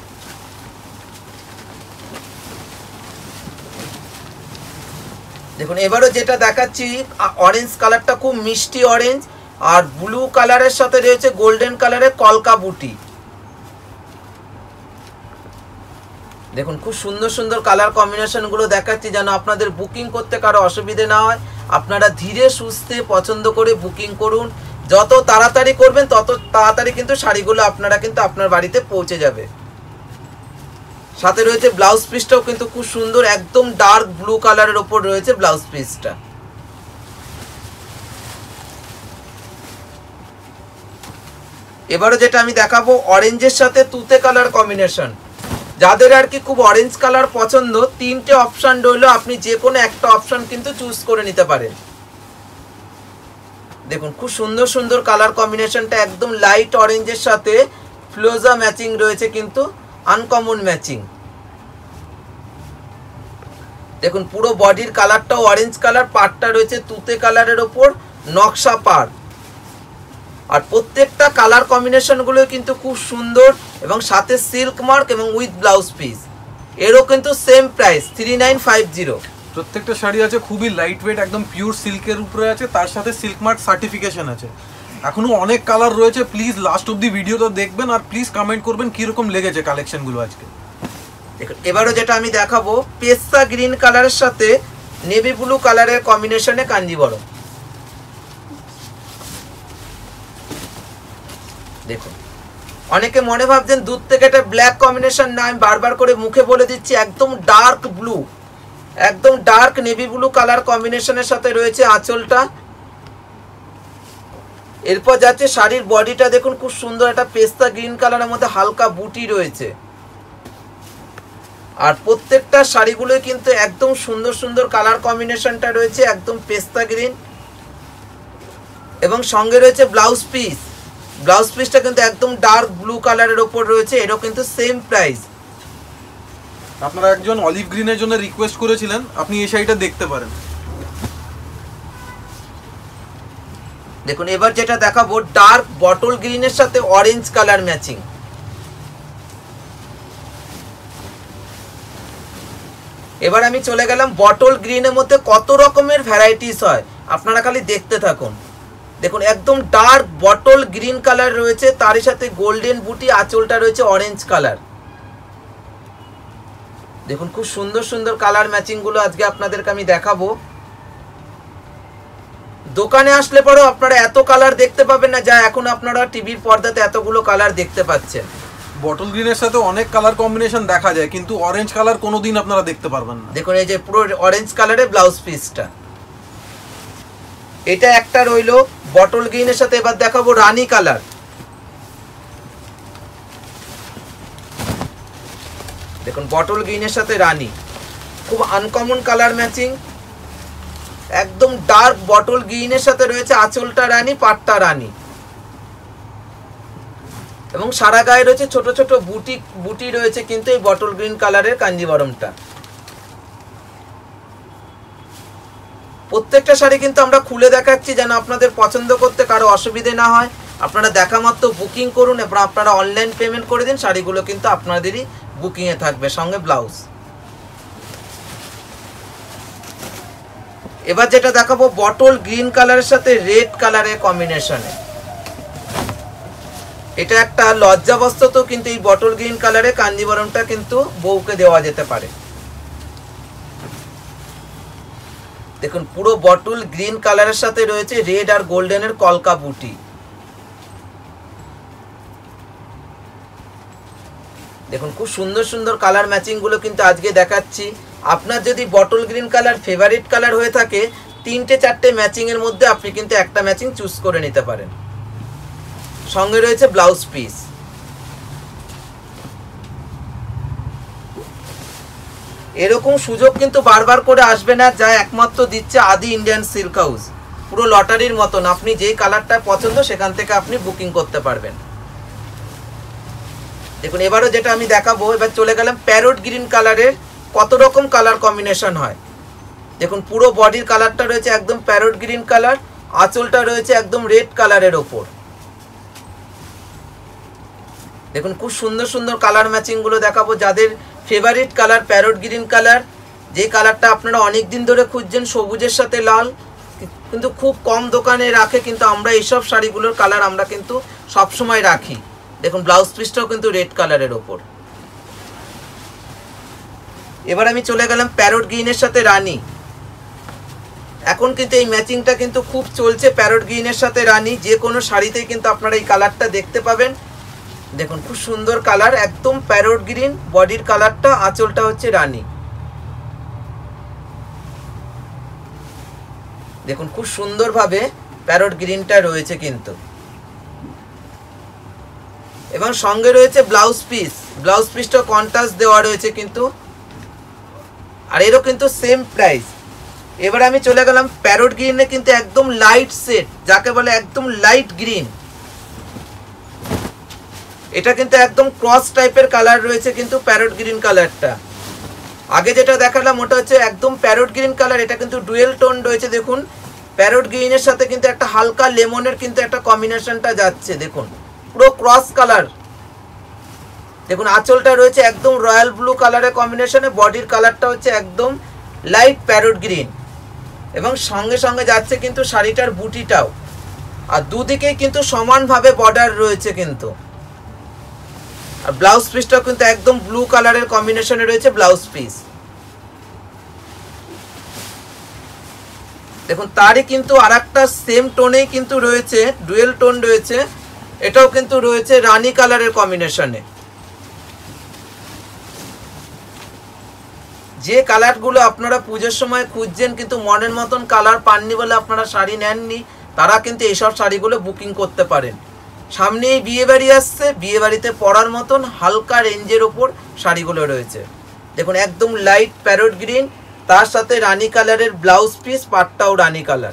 দেখুন এবারও যেটা দেখাচ্ছি অরেঞ্জ কালারটা খুব মিষ্টি অরেঞ্জ, আর ব্লু কালারের সাথে রয়েছে গোল্ডেন কালারের কলকা বুটি। দেখুন খুব সুন্দর সুন্দর কালার কম্বিনেশনগুলো দেখাচ্ছি যেন আপনাদের বুকিং করতে কারো অসুবিধে না হয়। আপনারা ধীরে সুস্থে পছন্দ করে বুকিং করুন। যত তাড়াতাড়ি করবেন তত তাড়াতাড়ি কিন্তু শাড়িগুলো আপনারা কিন্তু আপনার বাড়িতে পৌঁছে যাবে। সাথে রয়েছে ব্লাউজ পিসটাও কিন্তু খুব সুন্দর, একদম ডার্ক ব্লু কালারের ওপর রয়েছে ব্লাউজ পিসটা। এবারে যেটা আমি দেখাবো অরেঞ্জের সাথে তুতে কালার কম্বিনেশন। যাদের আর কি খুব অরেঞ্জ কালার পছন্দ, 3টে অপশন রইলো, আপনি যে কোনো একটা অপশন কিন্তু চুজ করে নিতে পারেন। দেখুন খুব সুন্দর সুন্দর কালার কম্বিনেশনটা, একদম লাইট অরেঞ্জের সাথে ফ্লোজা ম্যাচিং রয়েছে কিন্তু আনকমন ম্যাচিং। দেখুন পুরো বডির কালারটাও অরেঞ্জ কালার, পাড়টা রয়েছে তুতে কালারের ওপর নকশা পাড়। আর প্রত্যেকটা কালার কম্বিনেশনগুলো কিন্তু খুব সুন্দর, এবং সাথে সিল্ক মার্ক এবং উইথ ব্লাউজ পিস। এরও কিন্তু সেম প্রাইস 3950। প্রত্যেকটা শাড়ি আছে খুবই লাইট ওয়েট, একদম পিওর সিল্কের উপরে আছে, তার সাথে সিল্ক মার্ক সার্টিফিকেশন আছে। এখনো অনেক কালার রয়েছে, প্লিজ লাস্ট অব্দি ভিডিওটা দেখবেন, আর প্লিজ কমেন্ট করবেন কিরকম লেগেছে কালেকশনগুলো আজকে। দেখুন এবারও যেটা আমি দেখাবো পেস্তা গ্রিন কালারের সাথে নেভি ব্লু কালারের কম্বিনেশনে কাঞ্জিবরম। দেখুন, অনেকে মনে ভাবছেন দূর থেকে এটা ব্ল্যাক কম্বিনেশন না, আমি বারবার করে মুখে বলে দিচ্ছি একদম ডার্ক ব্লু, একদম ডার্ক নেভি ব্লু কালার কম্বিনেশনের সাথে রয়েছে আঁচলটা। এরপর যাচ্ছে শাড়ির বডিটা, দেখুন খুব সুন্দর একটা পেস্তা গ্রিন কালারের মধ্যে হালকা বুটি রয়েছে। আর প্রত্যেকটা শাড়িগুলোই কিন্তু একদম সুন্দর সুন্দর কালার কম্বিনেশনটা রয়েছে, একদম পেস্তা গ্রিন। এবং সঙ্গে রয়েছে ব্লাউজ পিস, ব্লাউজ পিসটা কিন্তু একদম ডার্ক ব্লু কালারের ওপর রয়েছে, এরও কিন্তু সেম প্রাইস। আপনারা একজন অলিভ গ্রিনের জন্য রিকোয়েস্ট করেছিলেন, আপনি এই শাড়িটা দেখতে পারেন। দেখুন এবার যেটা দেখাবো ডার্ক বটল গ্রিনের সাথে অরেঞ্জ কালার ম্যাচিং। এবার আমি চলে গেলাম বটল গ্রিনের মধ্যে কত রকমের ভ্যারাইটিস হয়, আপনারা খালি দেখতে থাকুন। দেখুন একদম ডার্ক বটল গ্রিন কালার রয়েছে, তারই সাথে গোল্ডেন বুটি, আঁচলটা রয়েছে অরেঞ্জ কালার। দেখুন খুব সুন্দর সুন্দর কালার ম্যাচিং গুলো আজকে আপনাদেরকে আমি দেখাবো। দোকানে আসলে পরেও আপনারা এত কালার দেখতে পাবেন না, যা এখন আপনারা টিভির পর্দাতে এতগুলো কালার দেখতে পাচ্ছেন। বটল গ্রিনের সাথে অনেক কালার কম্বিনেশন দেখা যায়, কিন্তু অরেঞ্জ কালার কোনোদিন আপনারা দেখতে পারবেন না। দেখুন এই যে পুরো অরেঞ্জ কালারে ব্লাউজ পিসটা, এটা একটা রইলো বটল গ্রিনের সাথে। এবার দেখাবো রানী কালার। দেখুন বটল গ্রিনের সাথে রানী, খুব আনকমন কালার ম্যাচিং। একদম ডার্ক বটল গ্রিনের সাথে রয়েছে আঁচলটা রানী, পাটটা রানী, এবং সারা গায়ে রয়েছে ছোট ছোট বুটি বুটি রয়েছে কিন্তু এই বটল গ্রিন কালারের কাঞ্জিবরমটা। প্রত্যেকটা শাড়ি কিন্তু আমরা খুলে দেখাচ্ছি যেন আপনাদের পছন্দ করতে কারো অসুবিধে না হয়। আপনারা দেখা মাত্র বুকিং করুন এবং আপনারা অনলাইন পেমেন্ট করে দিন, শাড়িগুলো কিন্তু আপনাদেরই বুকিংয়ে থাকবে, সঙ্গে ব্লাউজ। এবার যেটা দেখাবো বটল গ্রিন কালারের সাথে রেড কালারের কম্বিনেশনে, এটা একটা লজ্জাবস্ত, তো কিন্তু এই বটল গ্রিন কালারে কাঞ্জিবরমটা কিন্তু বউকে দেওয়া যেতে পারে। দেখুন পুরো বটল গ্রিন কালারের সাথে রয়েছে রেড আর গোল্ডেনের কলকা বুটি। দেখুন খুব সুন্দর সুন্দর কালার ম্যাচিং গুলো কিন্তু আজকে দেখাচ্ছি। আপনার যদি bottle green colour favourite colour হয়ে থাকে, 3-4টে ম্যাচিং এর মধ্যে আপনি কিন্তু একটা ম্যাচিং চুজ করে নিতে পারেন। সঙ্গে রয়েছে ব্লাউজ পিস। এরকম সুযোগ কিন্তু বারবার করে আসবে না, যা একমাত্র দিচ্ছে আদি ইন্ডিয়ান সিল্ক হাউস। পুরো লটারির মতন, আপনি যেই কালারটা পছন্দ সেখান থেকে আপনি বুকিং করতে পারবেন। দেখুন এবারও যেটা আমি দেখাবো, এবার চলে গেলাম প্যারট গ্রিন কালারের কত রকম কালার কম্বিনেশন হয়। দেখুন পুরো বডির কালারটা রয়েছে একদম প্যারট গ্রিন কালার, আঁচলটা রয়েছে একদম রেড কালারের ওপর। দেখুন খুব সুন্দর সুন্দর কালার ম্যাচিং গুলো দেখাবো। যাদের favourite colour parrot green colour, যে কালারটা আপনারা অনেক দিন ধরে খুঁজছেন, সবুজের সাথে লাল, কিন্তু খুব কম দোকানে রাখে, কিন্তু আমরা এইসব শাড়িগুলোর কালার আমরা কিন্তু সব সময় রাখি। দেখুন ব্লাউজ পিসটাও কিন্তু রেড কালারের ওপর। এবার আমি চলে গেলাম প্যারট গ্রিনের সাথে রানী। এখন কিন্তু এই ম্যাচিংটা কিন্তু খুব চলছে, প্যারট গ্রিনের সাথে রানী। যে কোনো শাড়িতেই কিন্তু আপনারা এই কালারটা দেখতে পাবেন। দেখুন খুব সুন্দর কালার, একদম প্যারট গ্রিন বডির কালারটা, আঁচলটা হচ্ছে রানী। দেখুন খুব সুন্দরভাবে প্যারট গ্রিনটা রয়েছে কিন্তু, এবং সঙ্গে রয়েছে ব্লাউজ পিস। ব্লাউজ পিসটা কন্ট্রাস্ট দেওয়া রয়েছে কিন্তু, আর এরও কিন্তু সেম প্রাইস। এবার আমি চলে গেলাম প্যারট গ্রিনে, কিন্তু একদম লাইট সেট, যাকে বলে একদম লাইট গ্রিন। এটা কিন্তু একদম ক্রস টাইপের কালার রয়েছে কিন্তু প্যারট গ্রিন কালারটা। আগে যেটা দেখালাম ওটা হচ্ছে একদম প্যারট গ্রিন কালার, এটা কিন্তু ডুয়েল টোন রয়েছে। দেখুন প্যারট গ্রিনের সাথে কিন্তু একটা হালকা লেমনের কিন্তু একটা কম্বিনেশনটা যাচ্ছে। দেখুন পুরো ক্রস কালার। দেখুন আঁচলটা রয়েছে একদম রয়্যাল ব্লু কালারের কম্বিনেশনে, বডির কালারটা হচ্ছে একদম লাইট প্যারট গ্রিন, এবং সঙ্গে সঙ্গে যাচ্ছে কিন্তু শাড়িটার বুটিটাও। আর দুদিকেই কিন্তু সমানভাবে বর্ডার রয়েছে কিন্তু। আর ব্লাউজ পিসটাও কিন্তু একদম ব্লু কালারের কম্বিনেশনে রয়েছে ব্লাউজ পিস। দেখুন তারই কিন্তু আরেকটা সেম টোনেই কিন্তু রয়েছে, ডুয়েল টোন রয়েছে, এটাও কিন্তু রয়েছে রানী কালারের কম্বিনেশনে। যে কালারগুলো আপনারা পুজোর সময় খুঁজছেন কিন্তু মনের মতন কালার পাননি বলে আপনারা শাড়ি নেননি, তারা কিন্তু এইসব শাড়িগুলো বুকিং করতে পারেন। সামনেই বিয়ে বাড়ি আসছে, বিয়ে বাড়িতে পরার মতন হালকা রেঞ্জের ওপর শাড়িগুলো রয়েছে। দেখুন একদম লাইট প্যারট গ্রিন, তার সাথে রানী কালারের ব্লাউজ পিস, পাটটাও রানী কালার।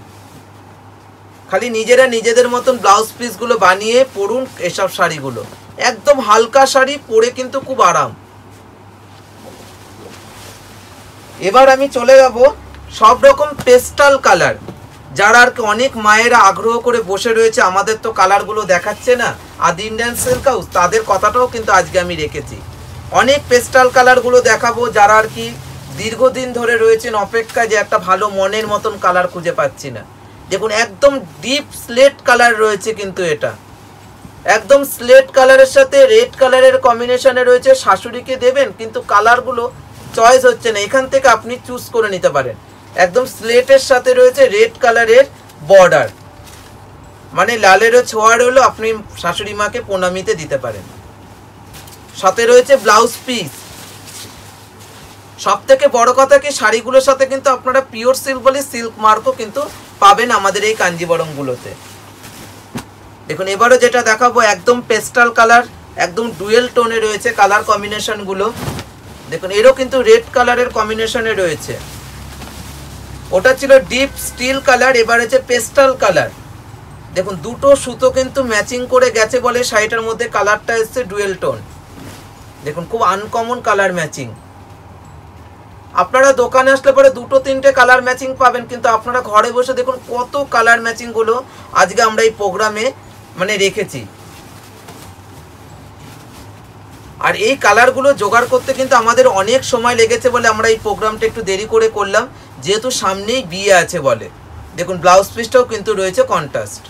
খালি নিজেরা নিজেদের মতন ব্লাউজ পিসগুলো বানিয়ে পরুন এসব শাড়িগুলো। একদম হালকা শাড়ি, পরে কিন্তু খুব আরাম। এবার আমি চলে যাব সব রকম পেস্টাল কালার। যারা আর কি অনেক মায়েরা আগ্রহ করে বসে রয়েছে আমাদের তো কালারগুলো দেখাচ্ছে না আদি ইন্ডিয়ান সিল্ক হাউস, তাদের কথাটাও কিন্তু আজকে আমি রেখেছি। অনেক পেস্টাল কালারগুলো দেখাবো যারা আর কি দীর্ঘদিন ধরে রয়েছেন অপেক্ষায় যে একটা ভালো মনের মতন কালার খুঁজে পাচ্ছি না। দেখুন একদম ডিপ স্লেট কালার রয়েছে, কিন্তু এটা একদম স্লেট কালারের সাথে রেড কালারের কম্বিনেশনে রয়েছে। শাশুড়িকে দেবেন কিন্তু কালারগুলো চয়েস হচ্ছে না, এখান থেকে আপনি চুজ করে নিতে পারেন। একদম স্লেটের সাথে রয়েছে রেড কালারের বর্ডার, মানে লালেরও ছোঁয়া রইলো, আপনি শাশুড়ি মাকে প্রণামিতে দিতে পারেন। সাথে রয়েছে ব্লাউজ পিস। সব থেকে বড় কথা কি শাড়িগুলোর সাথে কিন্তু আপনারা পিওর সিল্ক বলে সিল্ক মার্কও কিন্তু পাবেন আমাদের এই কাঞ্জিবরমগুলোতে। দেখুন এবারও যেটা দেখাবো একদম পেস্টাল কালার, একদম ডুয়েল টোনে রয়েছে কালার কম্বিনেশনগুলো। দেখুন এরও কিন্তু রেড কালারের কম্বিনেশনে রয়েছে। ওটা ছিল ডিপ স্টিল কালার, এবার হচ্ছে পেস্টাল কালার। দেখুন দুটো সুতো কিন্তু ম্যাচিং করে গেছে বলে শাড়িটার মধ্যে কালারটা এসছে ডুয়েল টোন। দেখুন খুব আনকমন কালার ম্যাচিং। আপনারা দোকানে আসলে পরে দুটো তিনটে কালার ম্যাচিং পাবেন, কিন্তু আপনারা ঘরে বসে দেখুন কত কালার ম্যাচিংগুলো আজকে আমরা এই প্রোগ্রামে মানে রেখেছি। আর এই কালারগুলো জোগাড় করতে কিন্তু আমাদের অনেক সময় লেগেছে বলে আমরা এই প্রোগ্রামটা একটু দেরি করে করলাম, যেহেতু সামনেই বিয়ে আছে বলে। দেখুন ব্লাউজ পিসটাও কিন্তু রয়েছে কন্ট্রাস্ট।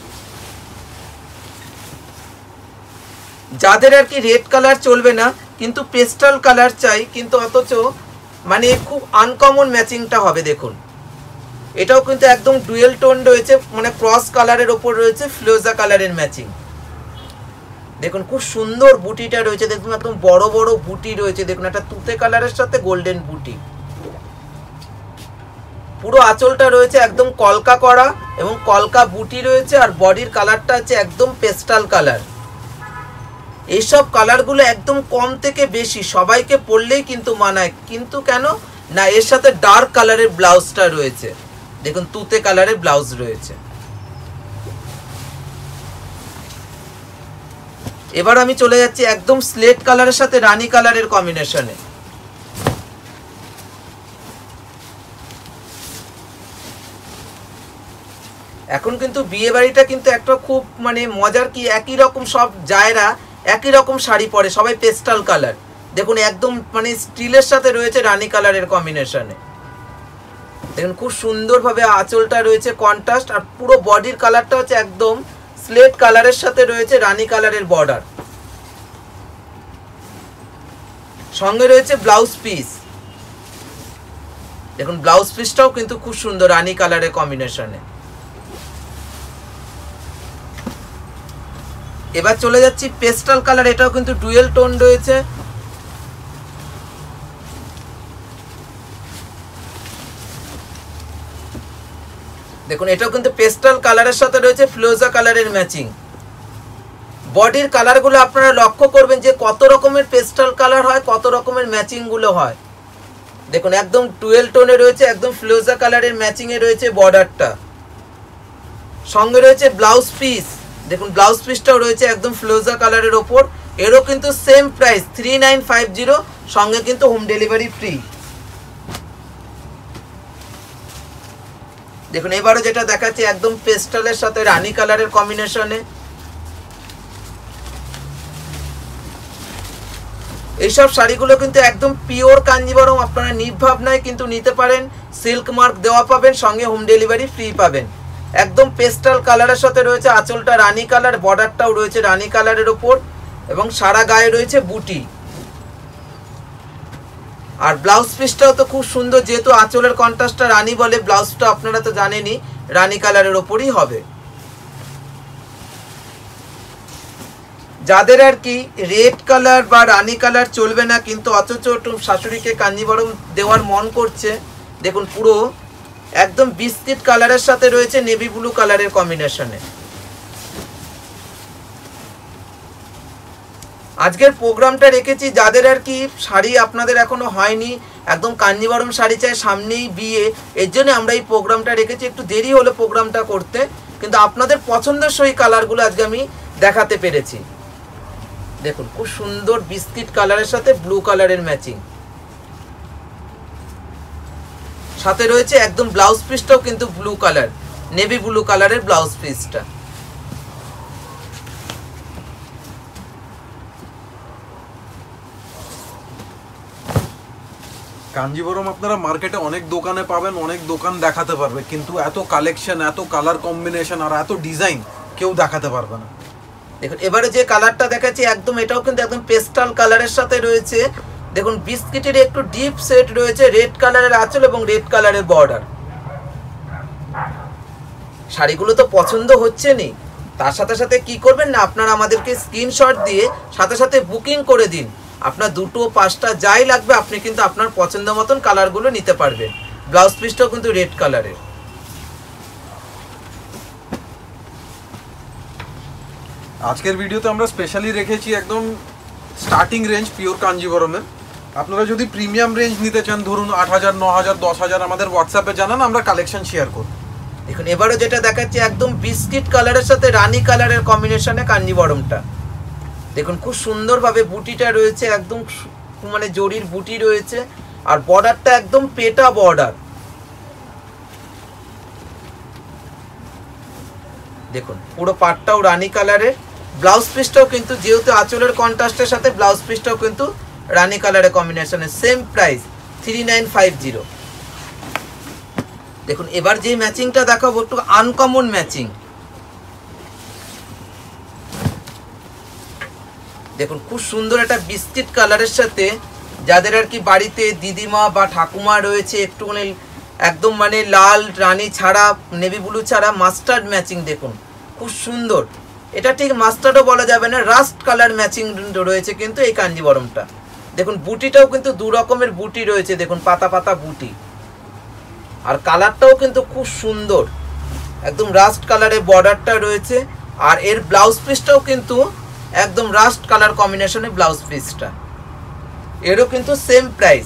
যাদের আর কি রেড কালার চলবে না কিন্তু পেস্টাল কালার চাই, কিন্তু অথচ মানে খুব আনকমন ম্যাচিংটা হবে। দেখুন এটাও কিন্তু একদম ডুয়েল টোন রয়েছে, মানে ক্রস কালারের ওপর রয়েছে ফ্লোজা কালারের ম্যাচিং। দেখুন খুব সুন্দর বুটিটা রয়েছে, দেখুন একদম বড় বড় বুটি রয়েছে। দেখুন একটা তুতে কালারের সাথে গোল্ডেন বুটি। পুরো আঁচলটা রয়েছে একদম কলকা করা এবং কলকা বুটি রয়েছে, আর বডির কালারটা আছে একদম পেস্টাল কালার। এইসব কালারগুলো একদম কম থেকে বেশি সবাইকে পরলেই কিন্তু মানায়, কিন্তু কেন না এর সাথে ডার্ক কালারের ব্লাউজটা রয়েছে। দেখুন তুতে কালারের ব্লাউজ রয়েছে। এবার আমি চলে যাচ্ছি একদম স্লেট কালারের সাথে রানী কালারের কম্বিনেশনে। এখন কিন্তু বিয়ে বাড়িটা কিন্তু একটা খুব মানে মজার, কি একই রকম সব জায়গা একই রকম শাড়ি পরে, সবাই পেস্টাল কালার। দেখুন একদম মানে স্টিলের সাথে রয়েছে রানী কালারের কম্বিনেশনে। দেখুন খুব সুন্দরভাবে আঁচলটা রয়েছে কন্ট্রাস্ট, আর পুরো বডির কালারটা হচ্ছে একদম স্লেট কালারের সাথে রয়েছে রানী কালারের বর্ডার। সঙ্গে রয়েছে ব্লাউজ পিস। দেখুন ব্লাউজ পিসটাও কিন্তু খুব সুন্দর রানী কালারের কম্বিনেশনে। এবার চলে যাচ্ছি পেস্টাল কালার, এটাও কিন্তু ডুয়েল টোন রয়েছে। দেখুন এটাও কিন্তু পেস্টাল কালারের সাথে রয়েছে ফ্লোজা কালারের ম্যাচিং। বডির কালারগুলো আপনারা লক্ষ্য করবেন যে কত রকমের পেস্টাল কালার হয়, কত রকমের ম্যাচিং গুলো হয়। দেখুন একদম ডুয়েল টোনে রয়েছে, একদম ফ্লোজা কালারের ম্যাচিং এ রয়েছে বর্ডারটা। সঙ্গে রয়েছে ব্লাউজ পিস। দেখুন ব্লাউজ পিসটাও রয়েছে একদম ফ্লোজা কালারের ওপর। এরও কিন্তু সেম প্রাইস 3950, সঙ্গে কিন্তু হোম ডেলিভারি ফ্রি। দেখুন এবারে যেটা দেখাচ্ছি একদম পেস্টালের সাথে রানী কালারের কম্বিনেশনে। এইসব শাড়িগুলো কিন্তু একদম পিওর কাঞ্জিবরম, আপনারা নির্ভাবনায় কিন্তু নিতে পারেন। সিল্ক মার্ক দেওয়া পাবেন, সঙ্গে হোম ডেলিভারি ফ্রি পাবেন। একদম পেস্টাল কালারের সাথে রয়েছে আঁচলটা রানী কালার, বর্ডারটাও রয়েছে রানী কালারের ওপর, এবং সারা গায়ে রয়েছে বুটি। আর ব্লাউজ পিসটাও তো খুব সুন্দর, যেহেতু আঁচলের কন্ট্রাস্টটা রানী বলে, ব্লাউজটা আপনারা তো জানেনই রানী কালারের ওপরই হবে। যাদের আর কি রেড কালার বা রানী কালার চলবে না, কিন্তু অথচ একটু শাশুড়িকে কাঞ্জিবরম দেওয়ার মন করছে, দেখুন পুরো একদম বিস্কিট কালারের সাথে রয়েছে নেভি ব্লু কালারের কম্বিনেশনে। আজকের প্রোগ্রামটা রেখেছি যাদের আর কি শাড়ি আপনাদের এখনো হয়নি, একদম কাঞ্জিবরম শাড়ি চাই, সামনেই বিয়ে, এর জন্য আমরা এই প্রোগ্রামটা রেখেছি। একটু দেরি হলো প্রোগ্রামটা করতে, কিন্তু আপনাদের পছন্দসই কালারগুলো আজকে আমি দেখাতে পেরেছি। দেখুন খুব সুন্দর বিস্কিট কালারের সাথে ব্লু কালারের ম্যাচিং, সাথে রয়েছে একদম ব্লাউজ পিসটাও কিন্তু ব্লু কালার, নেভি ব্লু কালারের ব্লাউজ পিসটা। কাঞ্জিবরম আপনারা মার্কেটে অনেক দোকানে পাবেন, অনেক দোকান দেখাতে পারবে, কিন্তু এত কালেকশন, এত কালার কম্বিনেশন আর এত ডিজাইন কেউ দেখাতে পারবে না। দেখুন এবারে যে কালারটা দেখাচ্ছি একদম এটাও কিন্তু একদম পেস্টাল কালারের সাথে রয়েছে। দেখুন বিস্কিটের একটু ডিপ শেড রয়েছে, রেড কালারের আঁচল এবং রেড কালারের বর্ডার। শাড়িগুলো তো পছন্দ হচ্ছে নি, তার সাথে সাথে কি করবেন না, আপনারা আমাদেরকে স্ক্রিনশট দিয়ে সাথে সাথে বুকিং করে দিন। আপনার 2টো 5টা যাই লাগবে আপনি কিন্তু আপনার পছন্দ মতন কালারগুলো নিতে পারবেন। ব্লাউজ পিসটাও কিন্তু রেড কালারের। আজকের ভিডিওতে আমরা স্পেশালি রেখেছি একদম স্টার্টিং রেঞ্জ পিওর কাঞ্জিবরমের। আপনারা যদি প্রিমিয়াম রেঞ্জ নিতে চান, ধরুন 8000, 9000, 10000, আমাদের হোয়াটসঅ্যাপে জানান, আমরা কালেকশন শেয়ার করব। দেখুন এবারে যেটা দেখাচ্ছি একদম বিস্কিট কালারের সাথে রানী কালারের কম্বিনেশনে কাঞ্জিবরমটা। দেখুন খুব সুন্দরভাবে বুটিটা রয়েছে, একদম মানে জরির বুটি রয়েছে, আর বর্ডারটা একদম পেটা বর্ডার। দেখুন পুরো পাটটাও রানী কালারের, ব্লাউজ পিসটাও কিন্তু যেহেতু আঁচলের কন্ট্রাস্টের সাথে ব্লাউজ পিসটাও কিন্তু রানী কালারের কম্বিনেশনে। Same price 3950। দেখুন এবার যে ম্যাচিংটা দেখাবো একটু আনকমন ম্যাচিং। দেখুন খুব সুন্দর একটা বিস্কিট কালারের সাথে, যাদের আর কি বাড়িতে দিদিমা বা ঠাকুমা রয়েছে, একটুখানি একদম মানে লাল রানী ছাড়া, নেভি ব্লু ছাড়া মাস্টার্ড ম্যাচিং। দেখুন খুব সুন্দর, এটা ঠিক মাস্টার্ডও বলা যাবে না, রাস্ট কালার ম্যাচিং রয়েছে কিন্তু এই কাঞ্জিবরমটা। দেখুন বুটিটাও কিন্তু 2 রকমের বুটি রয়েছে, দেখুন পাতা পাতা বুটি, আর কালারটাও কিন্তু খুব সুন্দর, একদম রাস্ট কালারের বর্ডারটা রয়েছে, আর এর ব্লাউজ পিসটাও কিন্তু একদম রাস্ট কালার কম্বিনেশনে ব্লাউজ পিসটা, এরও কিন্তু সেম প্রাইস।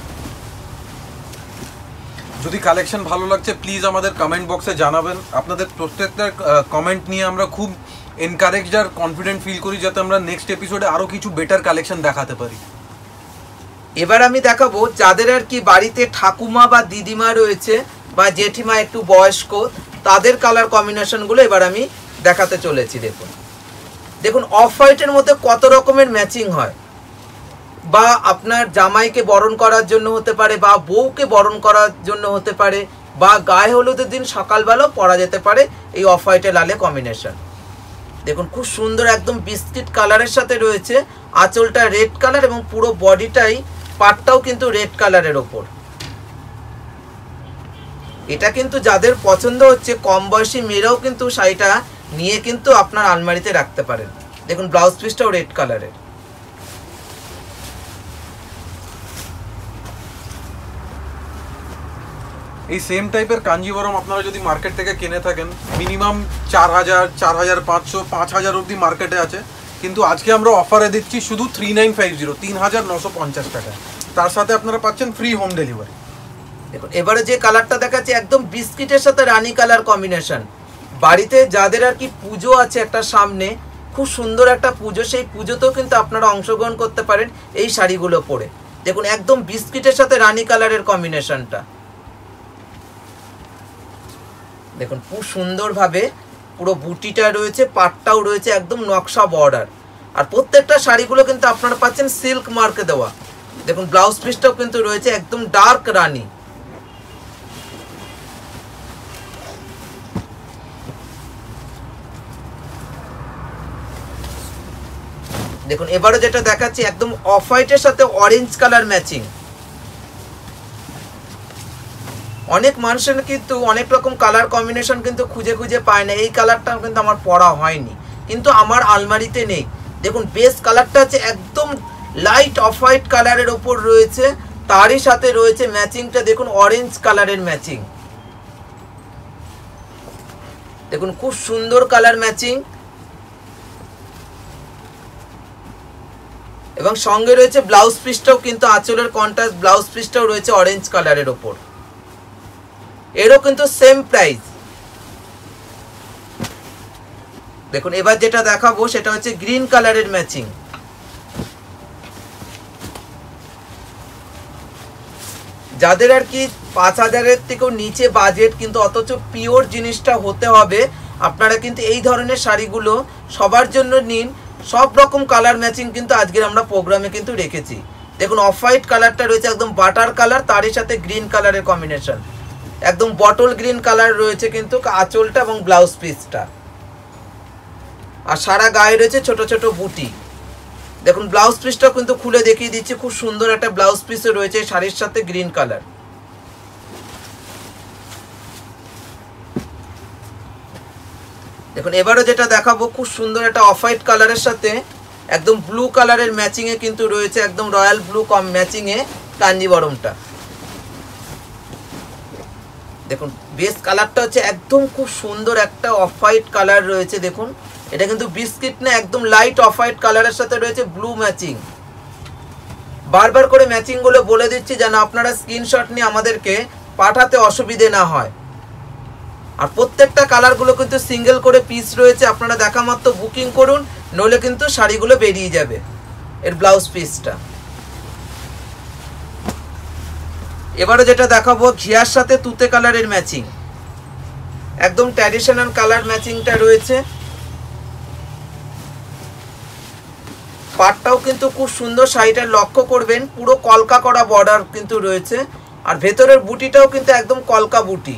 যদি কালেকশন ভালো লাগছে প্লিজ আমাদের কমেন্ট বক্সে জানাবেন। আপনাদের প্রত্যেকটা কমেন্ট নিয়ে আমরা খুব এনকারেজড আর কনফিডেন্ট ফিল করি, যাতে আমরা নেক্সট এপিসোডে আরও কিছু বেটার কালেকশন দেখাতে পারি। এবার আমি দেখাবো যাদের আর কি বাড়িতে ঠাকুমা বা দিদিমা রয়েছে বা জেঠিমা একটু বয়স্ক, তাদের কালার কম্বিনেশনগুলো এবার আমি দেখাতে চলেছি। দেখুন দেখুন অফ হোয়াইটের মধ্যে কত রকমের ম্যাচিং হয়, বা আপনার জামাইকে বরণ করার জন্য হতে পারে, বা বউকে বরণ করার জন্য হতে পারে, বা গায়ে হলুদের দিন সকালবেলাও পরা যেতে পারে এই অফ হোয়াইটে লালে কম্বিনেশন। দেখুন খুব সুন্দর একদম বিস্কিট কালারের সাথে রয়েছে, আঁচলটা রেড কালার এবং পুরো বডিটাই পাটটাও কিন্তু রেড কালারের ওপর। এটা কিন্তু যাদের পছন্দ হচ্ছে, কম বয়সী মেয়েরাও কিন্তু শাড়িটা নিয়ে কিন্তু আপনার আলমারিতে রাখতে পারেন। দেখুন ব্লাউজ পিসটাও রেড কালারের। এই সেম টাইপের কাঞ্জিবরম আপনারা যদি মার্কেট থেকে কিনে থাকেন, মিনিমাম 4000, 4500, 5000 অবধি মার্কেটে আছে, কিন্তু আজকে আমরা অফারে দিচ্ছি শুধু 3950, 3950 টাকা। তার সাথে আপনারা পাচ্ছেন ফ্রি হোম ডেলিভারি। দেখুন এবারে যে কালারটা দেখাচ্ছি একদম বিস্কিটের সাথে রানী কালার কম্বিনেশন। বাড়িতে যাদের আর কি পুজো আছে একটা সামনে, খুব সুন্দর একটা পুজো, সেই পুজোতেও কিন্তু আপনারা অংশগ্রহণ করতে পারেন এই শাড়িগুলো পরে। দেখুন একদম বিস্কিটের সাথে রানী কালারের কম্বিনেশনটা, দেখুন খুব সুন্দরভাবে পুরো বুটিটা রয়েছে, পাটটাও রয়েছে একদম নকশা বর্ডার, আর প্রত্যেকটা শাড়িগুলো কিন্তু আপনারা পাচ্ছেন সিল্ক মার্কে দেওয়া। দেখুন ব্লাউজ পিসটাও কিন্তু রয়েছে একদম ডার্ক রানী। দেখুন এবারে যেটা দেখাচ্ছি একদম অফ হোয়াইটের সাথে অরেঞ্জ কালার ম্যাচিং। অনেক মানুষের কিন্তু অনেক রকম কালার কম্বিনেশন কিন্তু খুঁজে খুঁজে পায় না, এই কালারটা কিন্তু আমার পরা হয়নি, কিন্তু আমার আলমারিতে নেই, দেখুন বেস কালারটা হচ্ছে একদম লাইট অফ হোয়াইট কালারের উপর রয়েছে, তারই সাথে রয়েছে ম্যাচিংটা দেখুন অরেঞ্জ কালারের ম্যাচিং। দেখুন খুব সুন্দর কালার ম্যাচিং, এবং সঙ্গে রয়েছে ব্লাউজ পিসটাও কিন্তু আঁচলের কন্ট্রাস্ট ব্লাউজ পিসটাও রয়েছে অরেঞ্জ কালারের ওপর। এরও কিন্তু সেম প্রাইস। দেখুন এবার যেটা দেখাবো সেটা হচ্ছে গ্রিন কালারের ম্যাচিং। যাদের আর কি 5000-এর থেকেও নিচে বাজেট কিন্তু অথচ পিওর জিনিসটা হতে হবে, আপনারা কিন্তু এই ধরনের শাড়িগুলো সবার জন্য নিন। সব রকম কালার ম্যাচিং কিন্তু আজকের আমরা প্রোগ্রামে কিন্তু রেখেছি। দেখুন অফ হোয়াইট কালারটা রয়েছে একদম বাটার কালার, তারই সাথে গ্রিন কালারের কম্বিনেশন, একদম বটল গ্রিন কালার রয়েছে কিন্তু আঁচলটা এবং ব্লাউজ পিসটা, আর সারা গায়ে রয়েছে ছোট ছোট বুটি। দেখুন ব্লাউজ পিসটাও কিন্তু খুলে দেখিয়ে দিচ্ছি, খুব সুন্দর একটা ব্লাউজ পিসও রয়েছে শাড়ির সাথে গ্রিন কালার। দেখুন এবারও যেটা দেখাবো খুব সুন্দর একটা অফ হোয়াইট কালারের সাথে একদম ব্লু কালারের ম্যাচিং এ কিন্তু রয়েছে, একদম রয়্যাল ব্লু কম ম্যাচিং এ কাঞ্জিবরমটা। দেখুন বেস কালারটা হচ্ছে একদম খুব সুন্দর একটা অফ হোয়াইট কালার রয়েছে। দেখুন এটা কিন্তু বিস্কিট না, একদম লাইট অফ হোয়াইট কালারের সাথে রয়েছে ব্লু ম্যাচিং। বারবার করে ম্যাচিং গুলো বলে দিচ্ছি যেন আপনারা স্ক্রিনশট নিয়ে আমাদেরকে পাঠাতে অসুবিধে না হয়। আর প্রত্যেকটা কালারগুলো কিন্তু সিঙ্গেল করে পিস রয়েছে, আপনারা দেখা মাত্র বুকিং করুন, নইলে কিন্তু শাড়িগুলো বেরিয়ে যাবে। এর ব্লাউজ পিসটা এবারে যেটা দেখাবো ঘিয়ার সাথে তুতে কালারের ম্যাচিং, একদম ট্র্যাডিশনাল কালার ম্যাচিংটা রয়েছে। পাটটাও কিন্তু খুব সুন্দর, শাড়িটা লক্ষ্য করবেন পুরো কলকা করা বর্ডার কিন্তু রয়েছে, আর ভেতরের বুটিটাও কিন্তু একদম কলকা বুটি।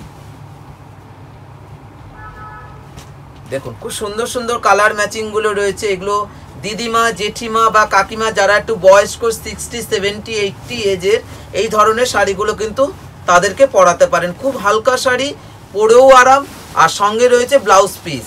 দেখুন খুব সুন্দর সুন্দর কালার ম্যাচিং গুলো রয়েছে। এগুলো দিদিমা জেঠিমা বা কাকিমা যারা একটু বয়স্ক 60, 70, 80 এজের এই ধরনের শাড়িগুলো কিন্তু তাদেরকে পরাতে পারেন। খুব হালকা শাড়ি, পরেও আরাম, আর সঙ্গে রয়েছে ব্লাউজ পিস।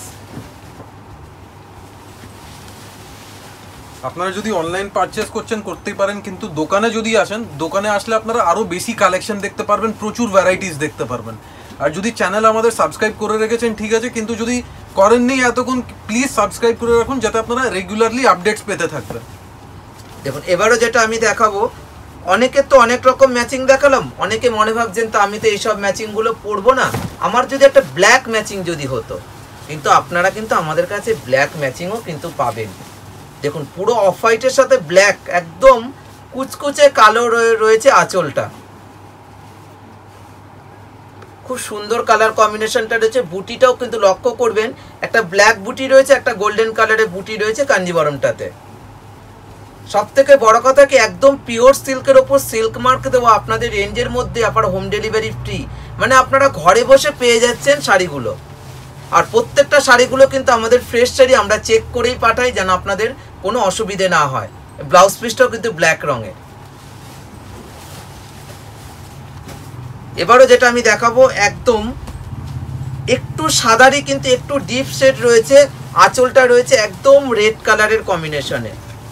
আপনারা যদি অনলাইন পারচেস করছেন করতেই পারেন, কিন্তু দোকানে যদি আসেন, দোকানে আসলে আপনারা আরও বেশি কালেকশন দেখতে পারবেন, প্রচুর ভ্যারাইটিস দেখতে পারবেন। আর যদি চ্যানেল আমাদের সাবস্ক্রাইব করে রেখেছেন ঠিক আছে, কিন্তু যদি করেননি এতক্ষণ প্লিজ সাবস্ক্রাইব করে রাখুন যাতে আপনারা রেগুলারলি আপডেটস পেতে থাকবেন। দেখুন এবারও যেটা আমি দেখাবো, অনেকের তো অনেক রকম ম্যাচিং দেখালাম, অনেকে মনে ভাবছেন তো আমি তো এইসব ম্যাচিংগুলো পরবো না, আমার যদি একটা ব্ল্যাক ম্যাচিং যদি হতো, কিন্তু আপনারা কিন্তু আমাদের কাছে ব্ল্যাক ম্যাচিংও কিন্তু পাবেন। দেখুন পুরো অফ হোয়াইটের সাথে ব্ল্যাক, একদম কুচকুচে কালো রয়েছে আঁচলটা, খুব সুন্দর কালার কম্বিনেশনটা রয়েছে। বুটিটাও কিন্তু লক্ষ্য করবেন একটা ব্ল্যাক বুটি রয়েছে, একটা গোল্ডেন কালারের বুটি রয়েছে কাঞ্জিবরমটাতে। সব থেকে বড় কথা কি একদম পিওর সিল্কের ওপর সিল্ক মার্ক দেওয়া আপনাদের রেঞ্জের মধ্যে, আপনার হোম ডেলিভারি ফ্রি, মানে আপনারা ঘরে বসে পেয়ে যাচ্ছেন শাড়িগুলো। আর প্রত্যেকটা শাড়িগুলো কিন্তু আমাদের ফ্রেশ শাড়ি, আমরা চেক করেই পাঠাই যেন আপনাদের কোনো অসুবিধে না হয়। ব্লাউজ পিসটাও কিন্তু ব্ল্যাক রঙের। এবারও যেটা আমি দেখাবো একদম একটু সাদারই কিন্তু একটু ডিপ শেড রয়েছে, আঁচলটা রয়েছে একদম রেড কালারের কম্বিনেশনে।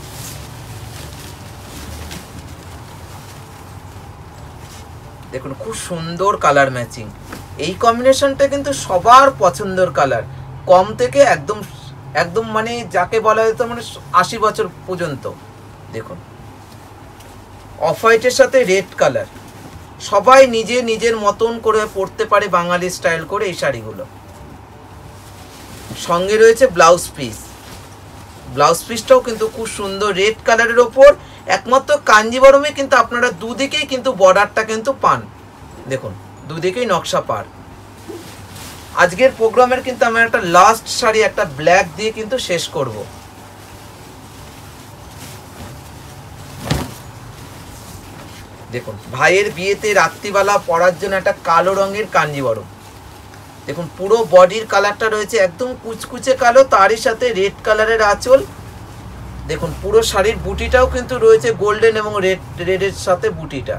দেখুন খুব সুন্দর কালার ম্যাচিং, এই কম্বিনেশনটা কিন্তু সবার পছন্দের কালার, কম থেকে একদম একদম মানে যাকে বলা যেত মানে 80 বছর পর্যন্ত। দেখুন অফ হোয়াইটের সাথে রেড কালার, সবাই নিজে নিজের মতন করে পরতে পারে বাঙালি স্টাইল করে এই শাড়িগুলো। সঙ্গে রয়েছে ব্লাউজ পিস, ব্লাউজ পিসটাও কিন্তু খুব সুন্দর রেড কালারের ওপর। একমাত্র কাঞ্জিবরমে কিন্তু আপনারা দুদিকেই কিন্তু বর্ডারটা কিন্তু পান, দেখুন দুদিকেই নকশা পার। আজকের প্রোগ্রামের কিন্তু আমরা একটা লাস্ট শাড়ি একটা ব্ল্যাক দিয়ে কিন্তু শেষ করব। দেখুন ভাইয়ের বিয়েতে রাত্রিবেলা পরার জন্য একটা কালো রঙের কাঞ্জিবরম। দেখুন পুরো বডির কালারটা রয়েছে একদম কুচকুচে কালো, তারই সাথে রেড কালারের আঁচল। দেখুন পুরো শাড়ির বুটিটাও কিন্তু রয়েছে গোল্ডেন এবং রেডের সাথে বুটিটা,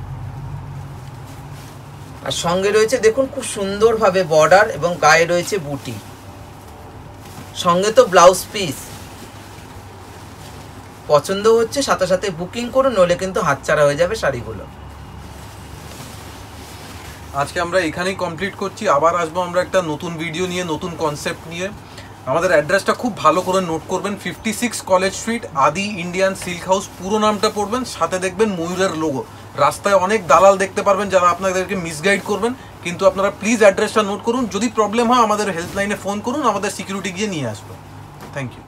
আর সঙ্গে রয়েছে দেখুন খুব সুন্দরভাবে বর্ডার এবং গায়ে রয়েছে বুটি, সঙ্গে তো ব্লাউজ পিস। পছন্দ হচ্ছে সাথে সাথে বুকিং করুন, নইলে কিন্তু হাতছাড়া হয়ে যাবে শাড়িগুলো। আজকে আমরা এখানেই কমপ্লিট করছি, আবার আসবো আমরা একটা নতুন ভিডিও নিয়ে, নতুন কনসেপ্ট নিয়ে। আমাদের অ্যাড্রেসটা খুব ভালো করে নোট করবেন, 56 college street, Adi Indian silk house. পুরো নামটা পড়বেন, সাথে দেখবেন ময়ূরের লোগো। রাস্তায় অনেক দালাল দেখতে পারবেন যারা আপনাদেরকে মিসগাইড করবেন, কিন্তু আপনারা প্লিজ অ্যাড্রেসটা নোট করুন। যদি প্রবলেম হয় আমাদের হেল্পলাইনে ফোন করুন, আমাদের সিকিউরিটি গিয়ে নিয়ে আসবে। Thank you.